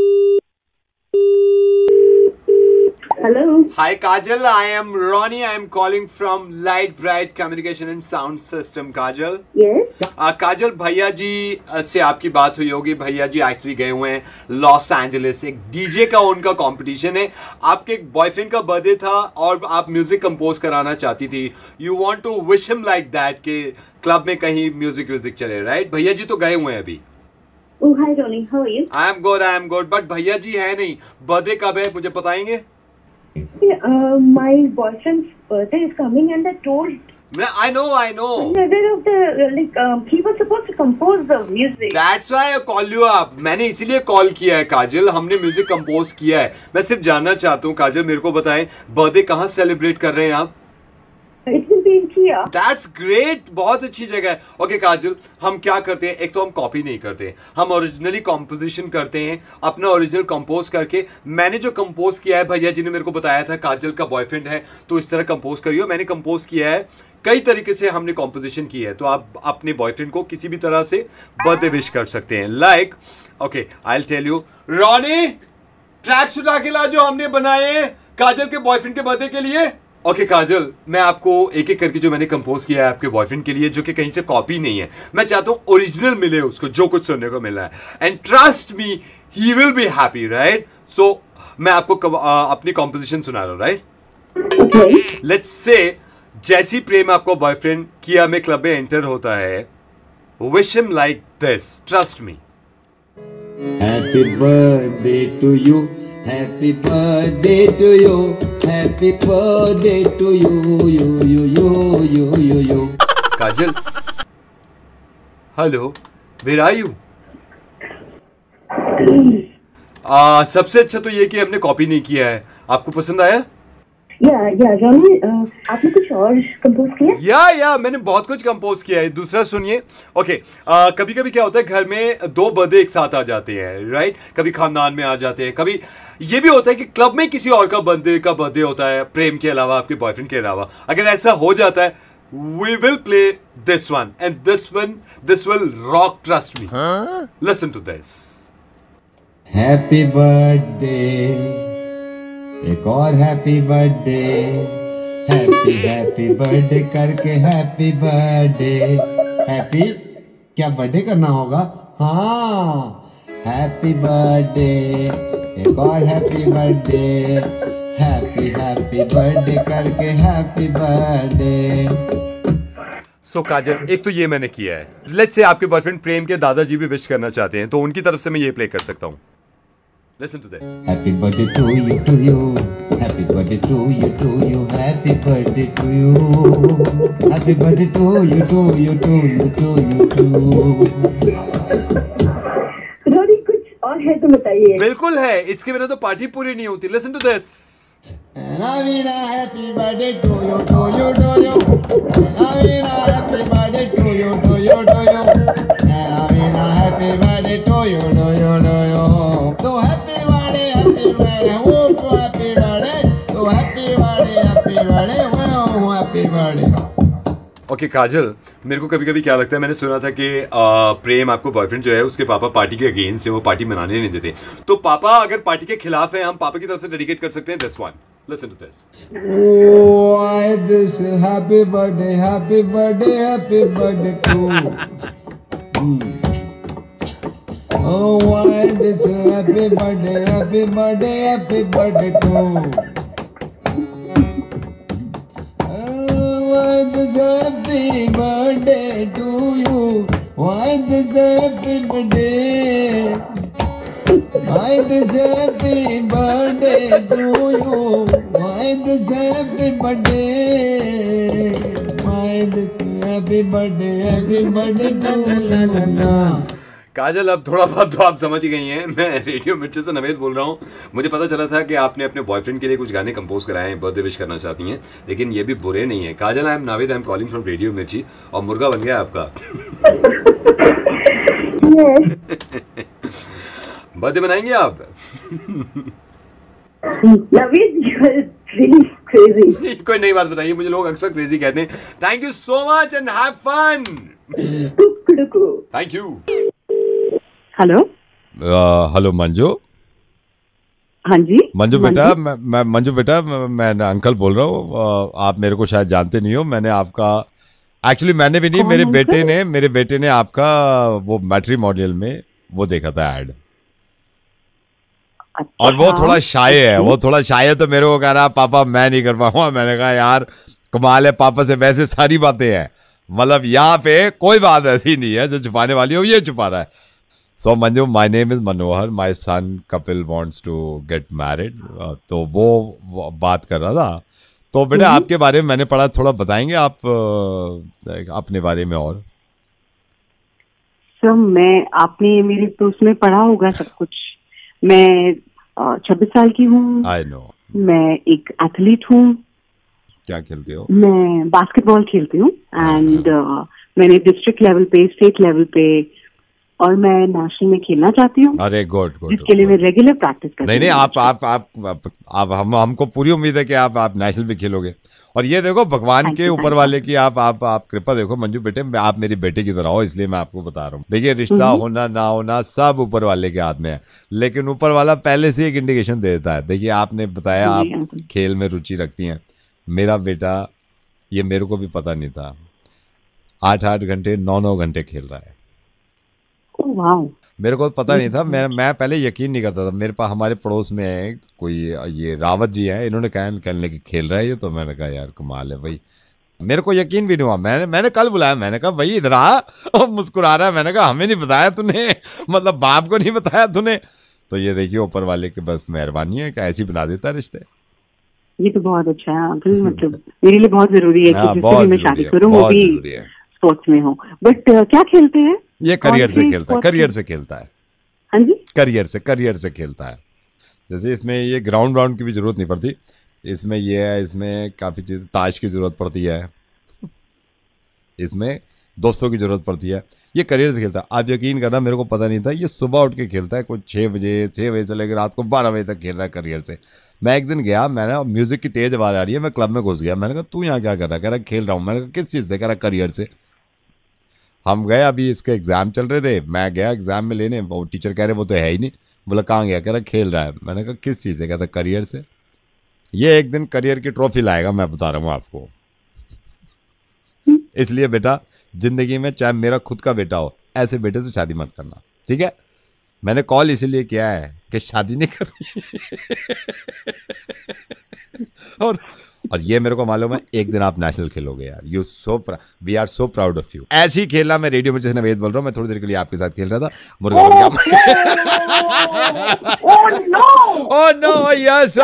Hello. Hi Kajal, I am Ronnie. I am calling from Light Bright Communication and Sound System. Kajal. Yes. Kajal भैया जी से आपकी बात हुई होगी। भैया जी एक्चुअली गए हुए हैं लॉस एंजलिस, एक डीजे का उनका कंपटीशन है। आपके बॉयफ्रेंड का बर्थडे था और आप म्यूजिक कंपोज कराना चाहती थी। You want to wish him like that कि क्लब में कहीं म्यूजिक चले, राइट? भैया जी तो गए हुए हैं अभी। Oh, hi Ronnie, how are you? I am good, but भैया जी है नहीं। बर्थडे कब है मुझे बताएंगे? My boyfriend's birthday is coming and I told. I know. I'm aware of the he was supposed to compose the music. That's why I call you up. मैंने इसीलिए कॉल किया है काजल, हमने म्यूजिक कंपोज किया है। मैं सिर्फ जानना चाहता हूँ काजल, मेरे को बताएं बर्थडे कहाँ सेलिब्रेट कर रहे हैं आप? It will be in Kia. That's great, बहुत अच्छी जगह है। ओके काजल, हम क्या करते हैं, एक तो हम कॉपी नहीं करते, हम ओरिजिनली कॉम्पोजिशन करते हैं, अपना ओरिजिनल कंपोज करके। मैंने जो कंपोज किया है, भैया जी ने मेरे को बताया था काजल का बॉयफ्रेंड है तो इस तरह कंपोज करियो। मैंने कंपोज किया है, कई तरीके से हमने कॉम्पोजिशन की है, तो आप अपने बॉयफ्रेंड को किसी भी तरह से बर्थडे विश कर सकते हैं। Like okay, I will tell you. Ronnie, tracks उठा के ला जो हमने बनाए हैं काजल के बॉयफ्रेंड के बर्थडे के लिए। ओके काजल, मैं आपको एक एक करके जो मैंने कंपोज किया है आपके बॉयफ्रेंड के लिए, जो कि कहीं से कॉपी नहीं है, मैं चाहता हूँ ओरिजिनल मिले उसको, जो कुछ सुनने को मिला है। And trust me, he will be happy, right? So मैं आपको अपनी कॉम्पोजिशन सुना रहा हूँ, राइट? लेट्स से जैसी प्रेम आपको बॉयफ्रेंड किया में क्लब में एंटर होता है, wish him like this, trust me. Happy birthday to you, happy birthday to you, happy birthday to you you you you you you you. Kajal, hello, where are you? सबसे अच्छा तो ये कि हमने कॉपी नहीं किया है। आपको पसंद आया? या जॉनी, आपने कुछ और कंपोज किया? या मैंने बहुत कुछ कंपोज किया है। दूसरा सुनिए, ओके, कभी कभी क्या होता है घर में दो बर्थडे एक साथ आ जाते हैं, राइट? कभी खानदान में आ जाते हैं, कभी ये भी होता है कि क्लब में किसी और का बर्थडे होता है, प्रेम के अलावा, आपके बॉयफ्रेंड के अलावा। अगर ऐसा हो जाता है, we will play this one, and this will rock, trust me. Listen to this. Happy birthday, एक और हैप्पी बर्थडे, हैप्पी बर्थडे करके हैप्पी बर्थडे। हैप्पी क्या बर्थडे करना होगा? हाँ, हैप्पी बर्थडे, एक और हैप्पी बर्थडे, हैप्पी बर्थडे करके हैप्पी बर्थडे। सो काजल, एक तो ये मैंने किया है। लेट्स से आपके बॉयफ्रेंड प्रेम के दादाजी भी विश करना चाहते हैं, तो उनकी तरफ से मैं ये प्ले कर सकता हूँ। Listen to this. Happy birthday to you, happy birthday to you, happy birthday to you, happy birthday to you, Rory, कुछ और है तो बताइए। बिल्कुल है, इसके बिना तो पार्टी पूरी नहीं होती। Listen to this. Navina, happy birthday to you, Navina, happy birthday to you, Navina, happy birthday to you, so happy birthday, oh happy birthday, so happy birthday, oh happy birthday। Okay Kajal, मेरे को कभी कभी क्या लगता है, मैंने सुना था कि प्रेम, आपको बॉयफ्रेंड जो है, उसके पापा पार्टी के अगेंस्ट है, वो पार्टी मनाने नहीं देते। तो पापा अगर पार्टी के खिलाफ है, हम पापा की तरफ से डेडिकेट कर सकते हैं this one. Listen to this. Why this happy birthday to oh why this happy birthday to why this happy birthday to you, why this happy birthday, why this happy birthday to you, why this happy birthday, why this happy birthday to you। Kajal, अब थोड़ा बहुत तो आप समझ ही गई हैं। मैं radio मिर्ची से नवेद बोल रहा हूँ। मुझे पता चला था कि आपने अपने बॉयफ्रेंड के लिए कुछ गाने कंपोज कराए हैं, बर्थडे विश करना चाहती हैं, लेकिन ये भी बुरे नहीं है। Kajal, I am Naved, I am calling from radio Mirchi, और मुर्गा बन गया आपका। बर्थडे मनाएंगे आप? कोई नई बात बताइए, मुझे लोग अक्सर क्रेजी कहते हैं। Thank you so much and have fun. Thank you. Hello Manju. हाँ जी मंजू बेटा, मैं अंकल बोल रहा हूँ। आप मेरे को शायद जानते नहीं हो। मैंने आपका, एक्चुअली मैंने भी नहीं, मेरे बेटे ने आपका वो मैट्रिमोनियल में वो देखा था ऐड। अच्छा, और वो थोड़ा शाय है, तो मेरे को कह रहा पापा मैं नहीं कर पाऊंगा। मैंने कहा यार कमाल है, पापा से वैसे सारी बातें हैं, मतलब यहाँ पे कोई बात ऐसी नहीं है जो छुपाने वाली हो, ये छुपा रहा है। So Manju, my name is Manohar, my son Kapil wants to get married, तो वो बात कर रहा था। तो बेटा आपके बारे में मैंने पढ़ा, थोड़ा बताएंगे आप अपने बारे में? और सर, आपने मेरे तो उसमें पढ़ा होगा सब कुछ। मैं 26 साल की हूँ। I know. मैं एक एथलीट हूँ। क्या खेलते हो? मैं बास्केटबॉल खेलती हूँ, एंड मैंने डिस्ट्रिक्ट लेवल पे, स्टेट लेवल पे, और मैं नेशनल में खेलना चाहती हूँ। अरे गुड, जिसके लिए मैं रेगुलर प्रैक्टिस करती हूँ। नहीं, आप हमको पूरी उम्मीद है कि आप नेशनल भी खेलोगे। और ये देखो भगवान के ऊपर वाले की आप कृपा देखो मंजू बेटे, आप मेरी बेटे की तरह हो, इसलिए मैं आपको बता रहा हूँ। देखिए, रिश्ता होना ना होना सब ऊपर वाले के हाथ में है, लेकिन ऊपर वाला पहले से एक इंडिकेशन दे देता है। देखिए, आपने बताया आप खेल में रुचि रखती हैं। मेरा बेटा, ये मेरे को भी पता नहीं था, 8-8 घंटे 9-9 घंटे खेल रहा है। मेरे को पता नहीं था, मैं पहले यकीन नहीं करता था। मेरे पास हमारे पड़ोस में है कोई, ये रावत जी है, इन्होंने कहने की खेल रहा है ये, तो मैंने कहा यार कमाल है भाई। मेरे को यकीन भी नहीं हुआ। मैंने कल बुलाया, मैंने कहा भाई इधर आ, और मुस्कुरा रहा है। मैंने कहा हमें नहीं बताया तूने, मतलब बाप को नहीं बताया तूने। तो ये देखिए ऊपर वाले की बस मेहरबानी है कि ऐसी बना देता है रिश्ते। ये तो बहुत अच्छा है अंकल, मतलब मेरे लिए बहुत जरूरी है कि जिससे भी मैं शादी करूँ वो भी स्पोर्ट्स में हो। बट क्या खेलते हैं? ये करियर से खेलता है, करियर से खेलता है। हाँ जी, करियर से खेलता है। जैसे इसमें ये ग्राउंड की भी जरूरत नहीं पड़ती, इसमें ये है, इसमें काफ़ी चीज़ ताश की ज़रूरत पड़ती है, इसमें दोस्तों की ज़रूरत पड़ती है। ये करियर से खेलता है। आप यकीन करना मेरे को पता नहीं था, ये सुबह उठ के खेलता है कुछ 6 बजे से लेकर रात को 12 बजे तक खेल रहा है करियर से। मैं एक दिन गया, मैंने म्यूज़िक की तेज़ आवाज़ आ रही है, मैं क्लब में घुस गया। मैंने कहा तू यहाँ क्या कर रहा है? कह रहा खेल रहा हूँ। मैंने कहा किस चीज़ से? कह रहा करियर से। हम गए, अभी इसके एग्ज़ाम चल रहे थे, मैं गया एग्ज़ाम में लेने, वो टीचर कह रहे वो तो है ही नहीं। बोला कहाँ गया? कह रहा खेल रहा है। मैंने कहा किस चीज़ से? कहता करियर से। ये एक दिन करियर की ट्रॉफी लाएगा, मैं बता रहा हूँ आपको। इसलिए बेटा जिंदगी में चाहे मेरा खुद का बेटा हो, ऐसे बेटे से शादी मत करना, ठीक है? मैंने कॉल इसीलिए किया है कि शादी नहीं करनी। और ये मेरे को मालूम है एक दिन आप नेशनल खेलोगे यार। We are so proud of you. ऐसे ही खेलना। मैं रेडियो मिर्ची से नवेद बोल रहा हूँ। मैं थोड़ी देर के लिए आपके साथ खेल रहा था, मुर्गा बन गया। ओह नो, यस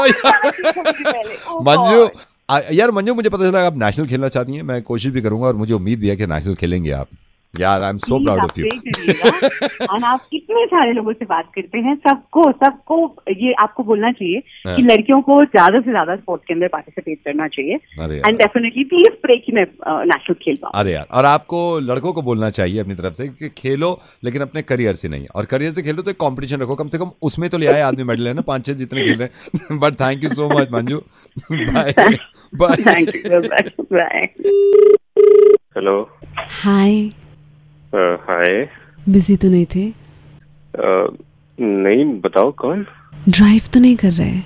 मंजू, यार मंजू मुझे पता चला आप नेशनल खेलना चाहती हैं। मैं कोशिश भी करूंगा और मुझे उम्मीद भी है कि नेशनल खेलेंगे आप। यार I am so proud of you. और आप कितने सारे लोगों से बात करते हैं, सबको ये आपको बोलना चाहिए कि लड़कियों को ज्यादा से ज्यादा स्पोर्ट्स के अंदर पार्टिसिपेट करना चाहिए। एंड डेफिनेटली प्लीज प्रे कि मैं नेशनल खेल पाऊं। अरे यार, और आपको लड़कों को बोलना चाहिए अपनी तरफ से कि खेलो लेकिन अपने करियर से नहीं। और करियर से खेलो तो एक कंपटीशन रखो, कम से कम उसमें तो ले आए आदमी मेडल है ना, 5-6 जितने खेल रहे हैं। But thank you so much Manju. Bye bye. Hello. Hi. Hi. Busy तो नहीं थे? नहीं, बताओ कौन? ड्राइव तो नहीं कर रहे?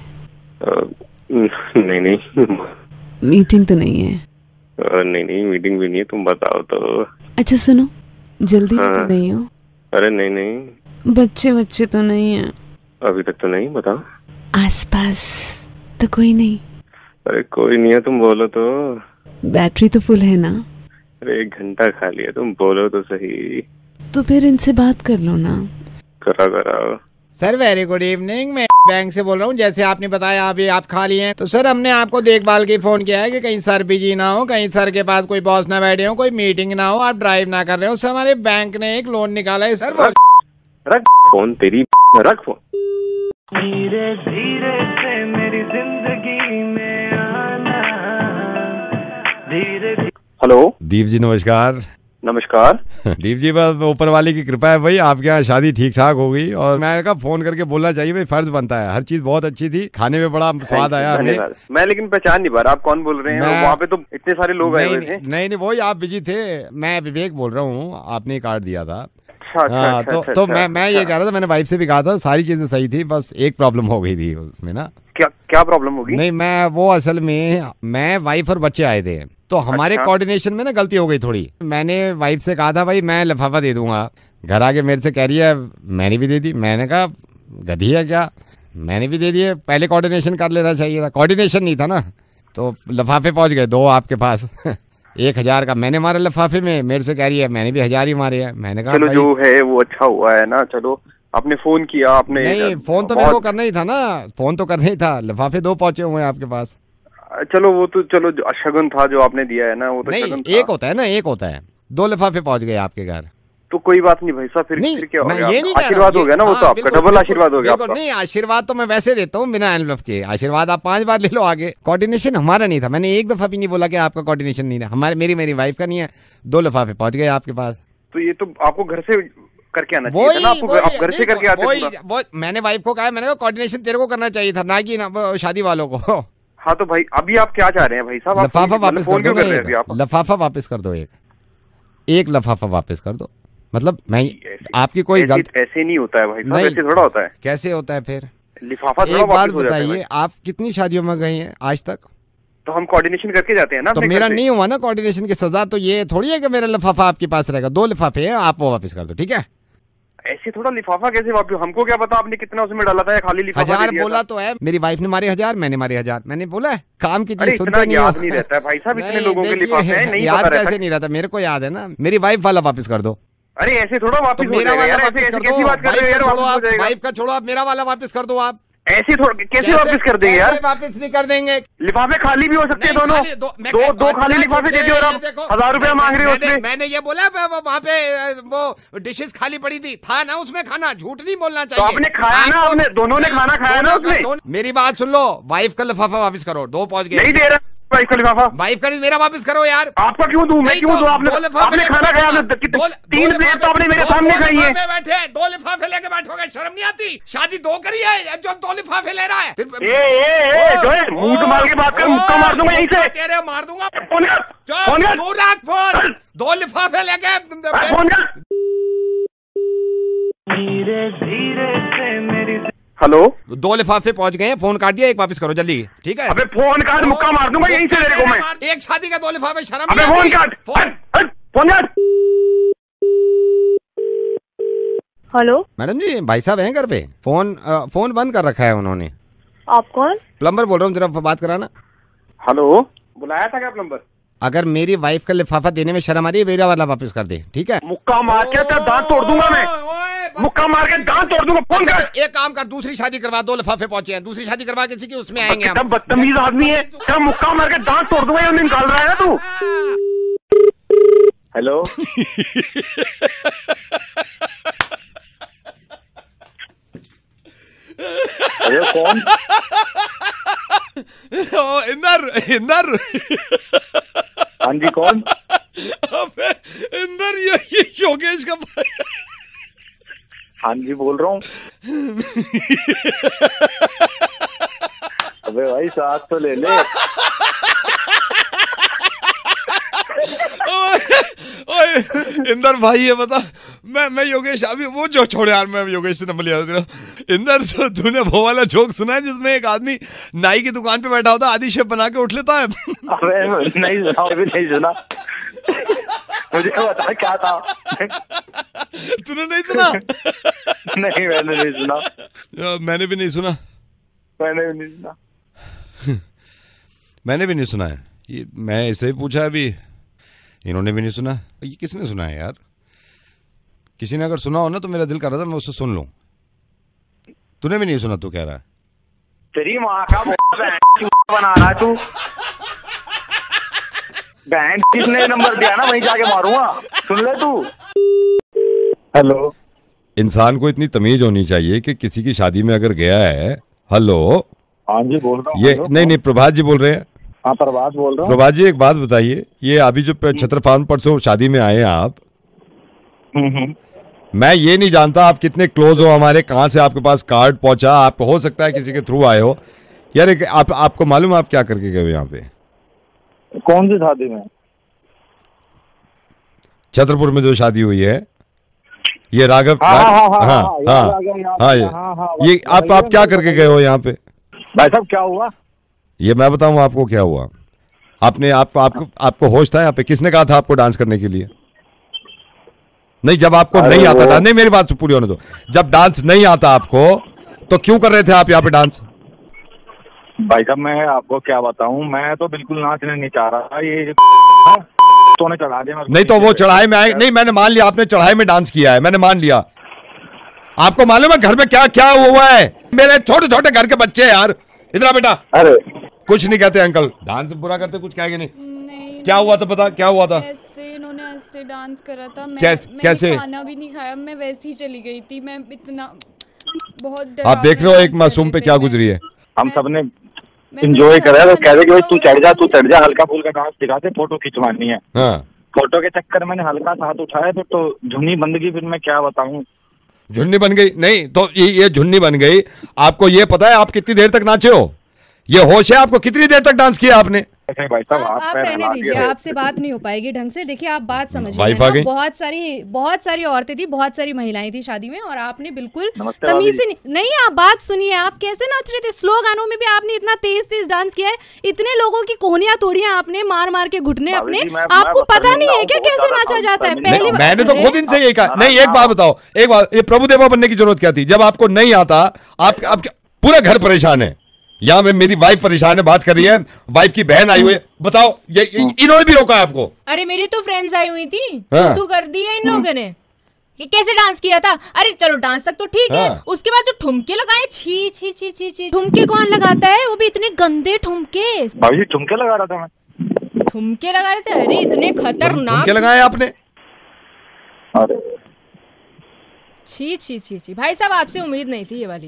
नहीं। मीटिंग तो नहीं है? नहीं मीटिंग भी नहीं है, तुम बताओ तो। अच्छा सुनो, जल्दी में तो नहीं हो? अरे नहीं। बच्चे तो नहीं है? अभी तक तो नहीं, बताओ। आसपास तो कोई नहीं? अरे कोई नहीं है, तुम बोलो तो। बैटरी तो फुल है ना? 1 घंटा खाली है, तुम बोलो तो सही। तो फिर इनसे बात कर लो ना। कराओ। सर वेरी गुड इवनिंग, मैं बैंक से बोल रहा हूँ। जैसे आपने बताया अभी आप खाली हैं, तो सर हमने आपको देखभाल की फोन किया है कि कहीं सर बिजी ना हो, कहीं सर के पास कोई बॉस ना बैठे हो, कोई मीटिंग ना हो, आप ड्राइव ना कर रहे हो। सर हमारे बैंक ने एक लोन निकाला है सर। रख फोन तेरी, रख फोन। धीरे धीरे से मेरी जिंदगी में आना, धीरे। हेलो दीप जी, नमस्कार। नमस्कार दीप जी, बस ऊपर वाले की कृपा है भाई, आपके यहाँ शादी ठीक ठाक हो गई। और मैंने कहा फोन करके बोलना चाहिए भाई, फर्ज बनता है। हर चीज बहुत अच्छी थी, खाने में बड़ा स्वाद आया हमें। मैं लेकिन पहचान नहीं पा रहा आप कौन बोल रहे हैं। वहाँ पे तो इतने सारे लोग आए हुए थे। नहीं वही आप बिजी थे। मैं विवेक बोल रहा हूँ, आपने कार्ड दिया था। तो मैं ये कह रहा था, मैंने वाइफ से भी कहा था, सारी चीजें सही थी, बस एक प्रॉब्लम हो गई थी उसमें ना। क्या प्रॉब्लम होगी? नहीं, मैं असल में मैं वाइफ और बच्चे आए थे, तो हमारे कोऑर्डिनेशन में ना गलती हो गई थोड़ी। मैंने वाइफ से कहा था भाई मैं लिफाफा दे दूंगा, घर आके मेरे से कह रही है मैंने भी दे दी। मैंने कहा गधी है क्या, मैंने भी दे दिए। पहले कोऑर्डिनेशन कर लेना चाहिए था, कोऑर्डिनेशन नहीं था ना। तो लिफाफे पहुंच गए 2 आपके पास। 1000 का मैंने मारा लिफाफे में, मेरे से कह रही है मैंने भी 1000 ही मारे हैं। मैंने कहा चलो जो है वो अच्छा हुआ है ना। चलो आपने फोन किया, आपने नहीं फोन तो मेरे को करना ही था ना, फोन तो करना ही था। लिफाफे 2 पहुंचे हुए हैं आपके पास। चलो वो तो चलो शगुन था जो आपने दिया है ना, वो तो नहीं, शगुन एक होता है ना, एक होता है। 2 लिफाफे पहुंच गए आपके घर, तो कोई बात नहीं भाई साहब। फिर क्या हो गया? ये नहीं आशीर्वाद हो गया ना, वो तो आपका डबल आशीर्वाद हो गया आपका। नहीं, आशीर्वाद तो मैं वैसे देता हूँ बिना एनवेलप के। आशीर्वाद आप 5 बार ले लो आगे। कोऑर्डिनेशन हमारा नहीं था, मैंने एक दफा भी नहीं बोला कि आपका कोऑर्डिनेशन नहीं है। हमारे मेरी वाइफ का नहीं है। 2 लिफाफे पहुंच गए आपके पास। तो ये तो आपको घर से करके आना चाहिए था ना, आपको आप घर से करके आते। वो मैंने वाइफ को कहा, मैंने कहा कोऑर्डिनेशन तेरे को करना चाहिए था, ना कि शादी वालों को। हाँ तो भाई अभी आप क्या चाह रहे हैं भाई साहब? लिफाफा वापस कर दो, लिफाफा वापस कर दो, एक लिफाफा वापस कर दो। मतलब मैं आपकी कोई गलती ऐसे नहीं होता है भाई साहब, ऐसे थोड़ा होता है। कैसे होता है फिर? लिफाफा एक बात बताइए, आप कितनी शादियों में गए हैं आज तक? तो हम कोऑर्डिनेशन करके जाते हैं ना। तो मेरा नहीं हुआ ना कोऑर्डिनेशन की सजा, तो ये थोड़ी है कि मेरा लिफाफा आपके पास रहेगा। 2 लिफाफे हैं, आप वो वापस कर दो, ठीक है? ऐसे थोड़ा लिफाफा कैसे वापस? हमको क्या पता आपने कितना उसमें डाला था, या खाली लिफाफा 1000 बोला तो है। मेरी वाइफ ने मारे 1000, मैंने मारे 1000। मैंने बोला है काम की चीज सुनते नहीं याद नहीं रहता है भाई साहब, इतने लोगों के लिफाफे हैं, नहीं याद पता कैसे नहीं रहता? मेरे को याद है ना। मेरी वाइफ वाला वापस कर दो, अरे ऐसे थोड़ा वापस हो मेरा जाएगा वाला यार, वापस कर कैसी दो, बात कर रहे हो यार, वापस हो जाएगा। वाइफ का छोड़ो आप, मेरा वाला वापस कर दो आप। ऐसी थोड़ा कैसे वापस कर देंगे यार? वापस नहीं कर देंगे। लिफाफे खाली भी हो सकते हैं दोनों, दो खाली लिफाफे दे दियो और आप 1000 रुपया मांग रहे हो उसमें। मैंने ये बोला वहाँ पे वो डिशेस खाली पड़ी थी, था ना उसमें खाना, झूठ नहीं बोलना तो चाहिए। आपने खाया ना, आपने दोनों ने खाना खाया ना उसमें। मेरी बात सुन लो, वाइफ का लिफाफा वापस करो, 2 पहुंच गए। नहीं दे रहा वाइफ का लिफाफा, वाइफ का नहीं, मेरा वापस करो यार। आपका क्यों दूं, मैं क्यों दूं? आपने खाना खाया, 3 प्लेट तो आपने मेरे सामने खाई है। बैठे 2 लिफाफे लेके बैठोगे, शर्म नहीं आती? शादी 2 करी है, जो 2 लिफाफे ले रहा है। मुंह तो मार के बात कर, मुक्का मार दूंगा यहीं से। तेरे मार दूंगा। फोन फोन 2 लिफाफे लेके फोन कर। हेलो, 2 लिफाफे पहुंच गए हैं, फोन काट दिया, एक वापस करो जल्दी, ठीक है? अबे फोन काट, मुक्का मार दूंगा यहीं से तेरे को मैं। एक शादी का 2 लिफाफे, शर्म अबे नहीं फोन आती? काट, फोन काट। हेलो मैडम जी, भाई साहब हैं घर पे? फोन बंद कर रखा है उन्होंने। आप कौन? प्लम्बर बोल रहा हूँ, जरा बात कराना। हेलो, बुलाया था क्या प्लम्बर? अगर मेरी वाइफ का लिफाफा देने में शर्म आ रही है, मेरा वाला वापस कर दे, ठीक है? मुक्का मार के तेरा दांत तोड़ दूंगा मैं, मुक्का मार के दांत तोड़ दूंगा। फोन कर। एक काम कर, दूसरी शादी करवा, 2 लिफाफे पहुंचे हैं, दूसरी शादी करवा किसी की, उसमें आएंगे हम। बदतमीज आदमी है, तेरा मुक्का मार के दांत तोड़ दूंगा, ये निकाल रहा है ना तू। हेलो अरे कौन? इंदर हाँ जी, कौन? अबे इंदर, ये योगेश का भाई। हाँ जी, बोल रहा हूँ। अबे भाई साथ तो ले ले। ओए इंदर भाई, ये बता, मैं योगेश, अभी वो जो छोड़ यार, मैं योगेश से नंबर लिया था तेरा। इंदर, तो तूने वो वाला जोक सुना है जिसमें एक आदमी नाई की दुकान पे बैठा होता है, आधी शेप बना के उठ लेता है? अबे नहीं सुना, अभी नहीं सुना। मुझे बता क्या था। तूने नहीं सुना? नहीं, मैंने नहीं सुना। मैंने भी नहीं सुना। मैंने भी नहीं सुना। मैंने भी नहीं सुना है। ये मैं ऐसे ही पूछा अभी, इन्होंने भी नहीं सुना। ये किसने सुना है यार? किसी ने अगर सुना हो ना तो मेरा दिल कर रहा था मैं उससे सुन लूं। तूने भी नहीं सुना? तू कह रहा है तेरी माँ का बना रहा है तू। बैंड किसने नंबर दिया ना, वहीं जाके मारूंगा, सुन ले तू। हेलो, इंसान को इतनी तमीज होनी चाहिए कि किसी की शादी में अगर गया है। हेलो, हाँ जी, बोल रहा हूँ। ये नहीं, प्रभात जी बोल रहे हैं? हाँ, प्रभात बोल रहा हूँ। प्रभात जी, एक बात बताइए, ये अभी जो छत्र फार्म पर से शादी में आए हैं आप, मैं ये नहीं जानता आप कितने क्लोज हो हमारे, कहाँ से आपके पास कार्ड पहुंचा, आप हो सकता है किसी के थ्रू आए हो यार। आपको मालूम है आप क्या करके गए हो यहाँ पे? कौन सी शादी में? छतरपुर में जो शादी हुई है, ये राघव। ये आप क्या करके गए हो यहाँ पे? भाई साहब क्या हुआ? ये मैं बताऊं आपको क्या हुआ? आपको होश था यहाँ पे? किसने कहा था आपको डांस करने के लिए? नहीं, जब आपको नहीं आता डांस, नहीं मेरी बात पूरी होने दो, जब डांस नहीं आता आपको तो क्यों कर रहे थे आप यहाँ पे डांस? भाई साहब मैं आपको क्या बताऊं, मैं तो बिल्कुल नाचने नहीं चाह रहा। ये तो ने चढ़ा दिया। नहीं तो वो चढ़ाई में आए नहीं, मैंने मान लिया आपने चढ़ाई में डांस किया है, मैंने मान लिया। आपको मालूम है घर में क्या क्या हुआ है? मेरे छोटे छोटे घर के बच्चे यार, इधर बेटा। अरे कुछ नहीं कहते अंकल, डांस बुरा करते, कुछ कहेंगे नहीं। क्या हुआ था पता? क्या हुआ था? इन्होंने ऐसे डांस करा था, कैसे? खाना भी नहीं खाया, मैं वैसे ही चली गई थी। मैं इतना बहुत आप देख रहे हो एक मासूम पे क्या गुजरी है। हम सबने एंजॉय करा, तो कह रहे कि तू चढ़ जा, हल्का फुल्का डांस दिखाते, फोटो खिंचवानी है। हाँ। फोटो के चक्कर मैंने हल्का सा हाथ उठाया तो झुन्नी बंद गई। फिर मैं क्या बताऊं, झुन्नी बन गई? नहीं तो ये झुन्नी बन गई। आपको ये पता है आप कितनी देर तक नाचे हो? ये होश है आपको? कितनी देर तक डांस किया आपने? भाई साहब आप रहने दीजिए, आपसे बात नहीं हो पाएगी ढंग से। देखिए आप बात समझिए, बहुत सारी औरतें थी, बहुत सारी महिलाएं थी शादी में, और आपने बिल्कुल तमीज से नहीं। आप बात सुनिए, आप कैसे नाच रहे थे? स्लो गानों में भी आपने इतना तेज डांस किया है, इतने लोगों की कोहनियां तोड़ियां आपने, मार मार के घुटने अपने। आपको पता नहीं है क्या कैसे नाचा जाता है? पहले मैंने तो खुद इनसे यही कहा। नहीं, एक बात बताओ, एक बात, ये प्रभुदेवा बनने की जरूरत क्या थी? जब आपको नहीं आता, आप पूरा घर परेशान है। यहाँ में मेरी वाइफ परेशान है, बात कर रही है, वाइफ की बहन आई हुई है। बताओ, ये इन्होंने भी रोका है आपको? अरे मेरी तो फ्रेंड्स आई हुई थी, हाँ। तू कर दी है इन लोगों ने। कि कैसे डांस किया था। अरे चलो डांस तक तो ठीक है, उसके बाद जो ठुमके लगाए, छी छी छी छी छी। ठुमके कौन लगाता है, वो भी इतने गंदे ठुमके। भाभी जी ठुमके लगा रहा था मैं। ठुमके लगा रहे थे? अरे इतने खतरनाक ठुमके लगाए आपने? अरे छी छी छी छी। भाई साहब आपसे उम्मीद नहीं थी ये वाली।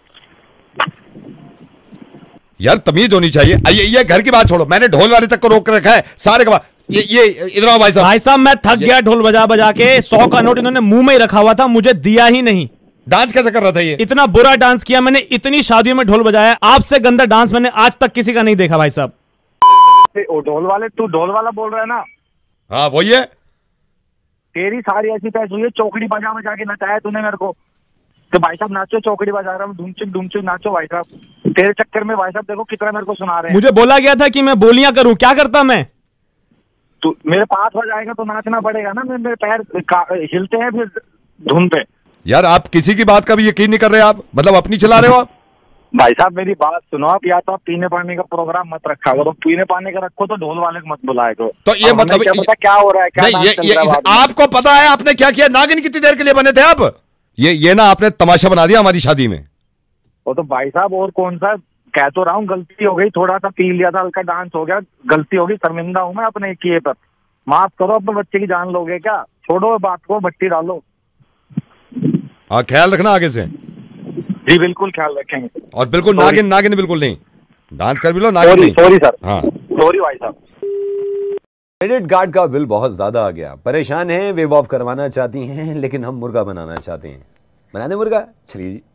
यार तमीज होनी चाहिए। ये घर की बात छोड़ो, मैंने ढोल वाले तक को रोक रखा है सारे का। ये इधर आओ भाई साहब। भाई साहब मैं थक गया ढोल बजा बजा के। 100 का नोट इन्होंने मुंह में ही रखा हुआ था, मुझे दिया ही नहीं। डांस कैसे कर रहा था ये? इतना बुरा डांस किया मैंने, इतनी शादियों में ढोल बजाया, आपसे गंदा डांस मैंने आज तक किसी का नहीं देखा भाई साहब। ढोल वाले, तू ढोल वाला बोल रहा है ना? हाँ वही है। तेरी सारी ऐसी तैसी हुई है, चौकड़ी बजा बजा के नचाया तूने मेरे को। तो भाई साहब नाचो, चौकड़ी बजा रहा हूँ, ढूंढ नाचो भाई साहब। तेरे चक्कर में भाई साहब देखो कितना मेरे को सुना रहे हैं। मुझे बोला गया था कि मैं बोलियां करूं, क्या करता मैं? तो मेरे पास हो जाएगा तो नाचना पड़ेगा ना। मेरे पैर हिलते हैं फिर धुन पे। यार आप किसी की बात का भी यकीन नहीं कर रहे आप, मतलब अपनी चला रहे हो आप। भाई साहब मेरी बात सुनो आप, या तो आप पीने पानी का प्रोग्राम मत रखा करो। पीने पानी का रखो तो ढोल वाले को मत बुलाए करो। तो ये मतलब क्या पता क्या हो रहा है, क्या आपको पता है आपने क्या किया? नागिन कितनी देर के लिए बने थे आप? ये ना आपने तमाशा बना दिया हमारी शादी में। वो तो भाई साहब और कौन सा, कह तो रहा हूँ गलती हो गई, थोड़ा सा पी लिया था, हल्का डांस हो गया, गलती होगी, शर्मिंदा हूँ मैं अपने किए पर। माफ करो, अपने बच्चे की जान लोगे क्या? छोड़ो बात को, भट्टी डालो। हाँ ख्याल रखना आगे से। जी बिल्कुल ख्याल रखेंगे। और बिल्कुल नागिन बिल्कुल नहीं, डांस कर भी लो, नागिन नहीं। Sorry sir. हाँ सॉरी भाई साहब। क्रेडिट कार्ड का बिल बहुत ज्यादा आ गया, परेशान हैं, वेव ऑफ करवाना चाहती हैं, लेकिन हम मुर्गा बनाना चाहते हैं। बना दे मुर्गा? चलिए जी।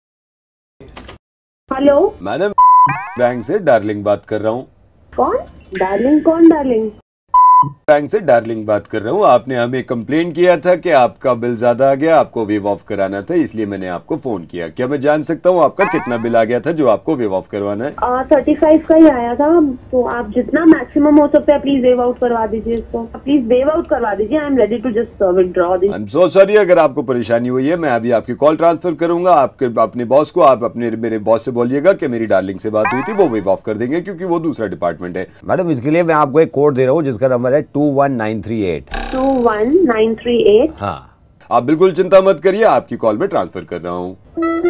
हेलो मैडम, बैंक से डार्लिंग बात कर रहा हूँ। कौन डार्लिंग? कौन डार्लिंग? बैंक से डार्लिंग बात कर रहा हूँ। आपने हमें कंप्लेन किया था कि आपका बिल ज्यादा आ गया, आपको वेव ऑफ कराना था, इसलिए मैंने आपको फोन किया। क्या मैं जान सकता हूँ आपका कितना बिल आ गया था जो आपको वेव ऑफ करवाना है? 35 का ही आया था। तो आप जितना मैक्सिमम हो सकता है प्लीज वेव आउट करवा दीजिए इसको, प्लीज वेव आउट करवा दीजिए। I am ready to just withdraw this. I am so sorry अगर आपको परेशानी हुई है। मैं अभी आपकी कॉल ट्रांसफर करूंगा आपके अपने बॉस को। आप अपने मेरे बॉस से बोलिएगा कि मेरी डार्लिंग से बात हुई थी, वो वेव ऑफ कर देंगे क्योंकि वो दूसरा डिपार्टमेंट है। मैडम इसके लिए मैं आपको एक कोड दे रहा हूँ जिसका नंबर है 21938। 21938। हाँ आप बिल्कुल चिंता मत करिए, आपकी कॉल में ट्रांसफर कर रहा हूँ।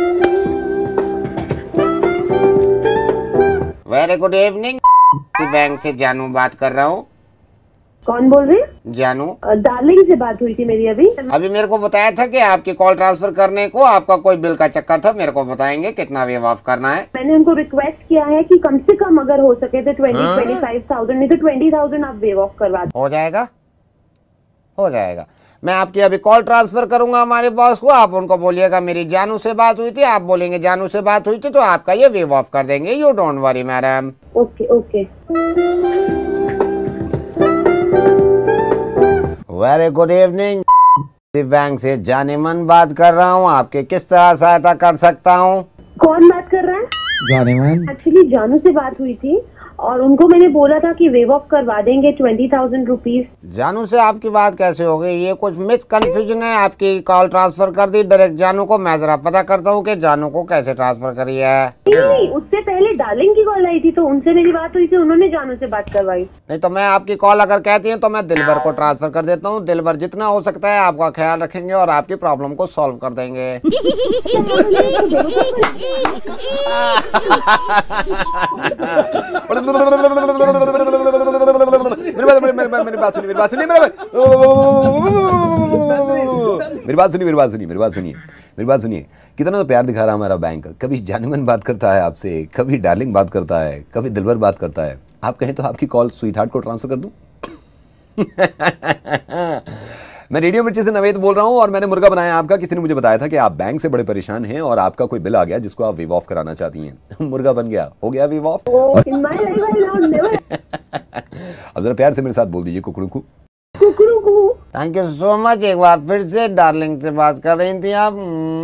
वेरी गुड इवनिंग, बैंक से जानू बात कर रहा हूँ। कौन बोल रहे हैं? जानू। डार्लिंग से बात हुई थी मेरी अभी मेरे को बताया था कि आपकी कॉल ट्रांसफर करने को आपका कोई बिल का चक्कर था। मेरे को बताएंगे कितना वेव ऑफ करना है? मैंने उनको रिक्वेस्ट किया है कि कम से कम अगर हो सके तो 25,000 नहीं तो 20,000 आप वेव ऑफ करवा दो। हो जाएगा, हो जाएगा। मैं आपकी अभी कॉल ट्रांसफर करूंगा हमारे बॉस को। आप उनको बोलिएगा मेरी जानू से बात हुई थी, आप बोलेंगे जानू से बात हुई थी, तो आपका ये वेव ऑफ कर देंगे। You don't worry madam. Okay okay. Very good evening, bank से जानेमन बात कर रहा हूँ। आपके किस तरह सहायता कर सकता हूँ? कौन बात कर रहा है? जानेमन। एक्चुअली जानू से बात हुई थी और उनको मैंने बोला था कि वेव ऑफ करवा देंगे 20,000 रुपीज। जानू से आपकी बात कैसे हो गई? ये कुछ मिस कंफ्यूजन है। आपकी कॉल ट्रांसफर कर दी डायरेक्ट जानू को। मैं जरा पता करता हूँ कि जानू को कैसे ट्रांसफर करी है। नहीं, उससे पहले डार्लिंग की कॉल आई थी तो उनसे मेरी बात हुई थी, उन्होंने जानू से बात करवाई। नहीं तो मैं आपकी कॉल अगर कहती हूँ तो मैं दिलबर को ट्रांसफर कर देता हूँ। दिलबर जितना हो सकता है आपका ख्याल रखेंगे और आपकी प्रॉब्लम को सॉल्व कर देंगे। मेरी बात सुनिए। कितना तो प्यार दिखा रहा है हमारा बैंक। कभी जानेमन बात करता है आपसे, कभी डार्लिंग बात करता है, कभी दिलबर बात करता है। आप कहें तो आपकी कॉल स्वीट हार्ट को ट्रांसफर कर दूं? मैं रेडियो मिर्ची से नवेद बोल रहा हूं और मैंने मुर्गा बनाया आपका। किसी ने मुझे बताया था कि आप बैंक से बड़े परेशान हैं और आपका कोई बिल आ गया जिसको आप वेव ऑफ कराना चाहती हैं। मुर्गा बन गया, हो गया वेव ऑफ। अब जरा प्यार से मेरे साथ बोल दीजिए कुकड़ू को। Thank you so much. एक बार फिर से डार्लिंग से बात कर रही थी आप।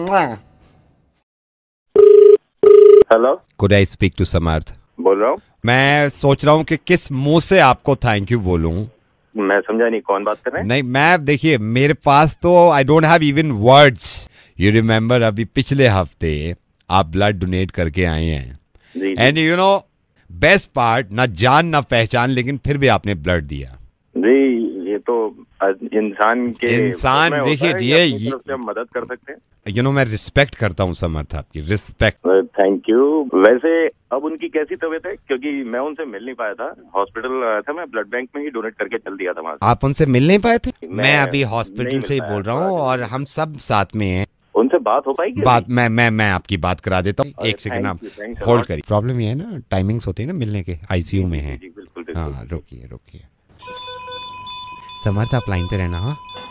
Hello, could I speak to Samarth? बोल रहा हूँ। मैं सोच रहा हूँ कि किस मुंह से आपको थैंक यू बोलूं। मैं समझा नहीं, कौन बात कर रहे हैं? नहीं, मैं देखिए मेरे पास तो I don't have even words. You remember अभी पिछले हफ्ते आप ब्लड डोनेट करके आए हैं and you know best part, ना जान ना पहचान, लेकिन फिर भी आपने ब्लड दिया। जी ये तो इंसान देखिए ये हम मदद कर सकते हैं। मैं रिस्पेक्ट करता हूँ समर्थ, आपकी रिस्पेक्ट। Thank you. वैसे अब उनकी कैसी तबीयत है, क्योंकि मैं उनसे मिल नहीं पाया था, हॉस्पिटल आया था, मैं ब्लड बैंक में ही डोनेट करके चल दिया था वहाँ से। आप उनसे मिल नहीं पाए थे? मैं अभी हॉस्पिटल से ही बोल रहा हूँ और हम सब साथ में हैं। उनसे बात हो पाएगी? बात मैं आपकी बात करा देता हूँ, एक सेकंड आप होल्ड करिए। प्रॉब्लम ये है ना, टाइमिंग्स होती है ना मिलने के, आईसीयू में है। हाँ, रुकिए। समर्थ आप लाइन पे रहना। हाँ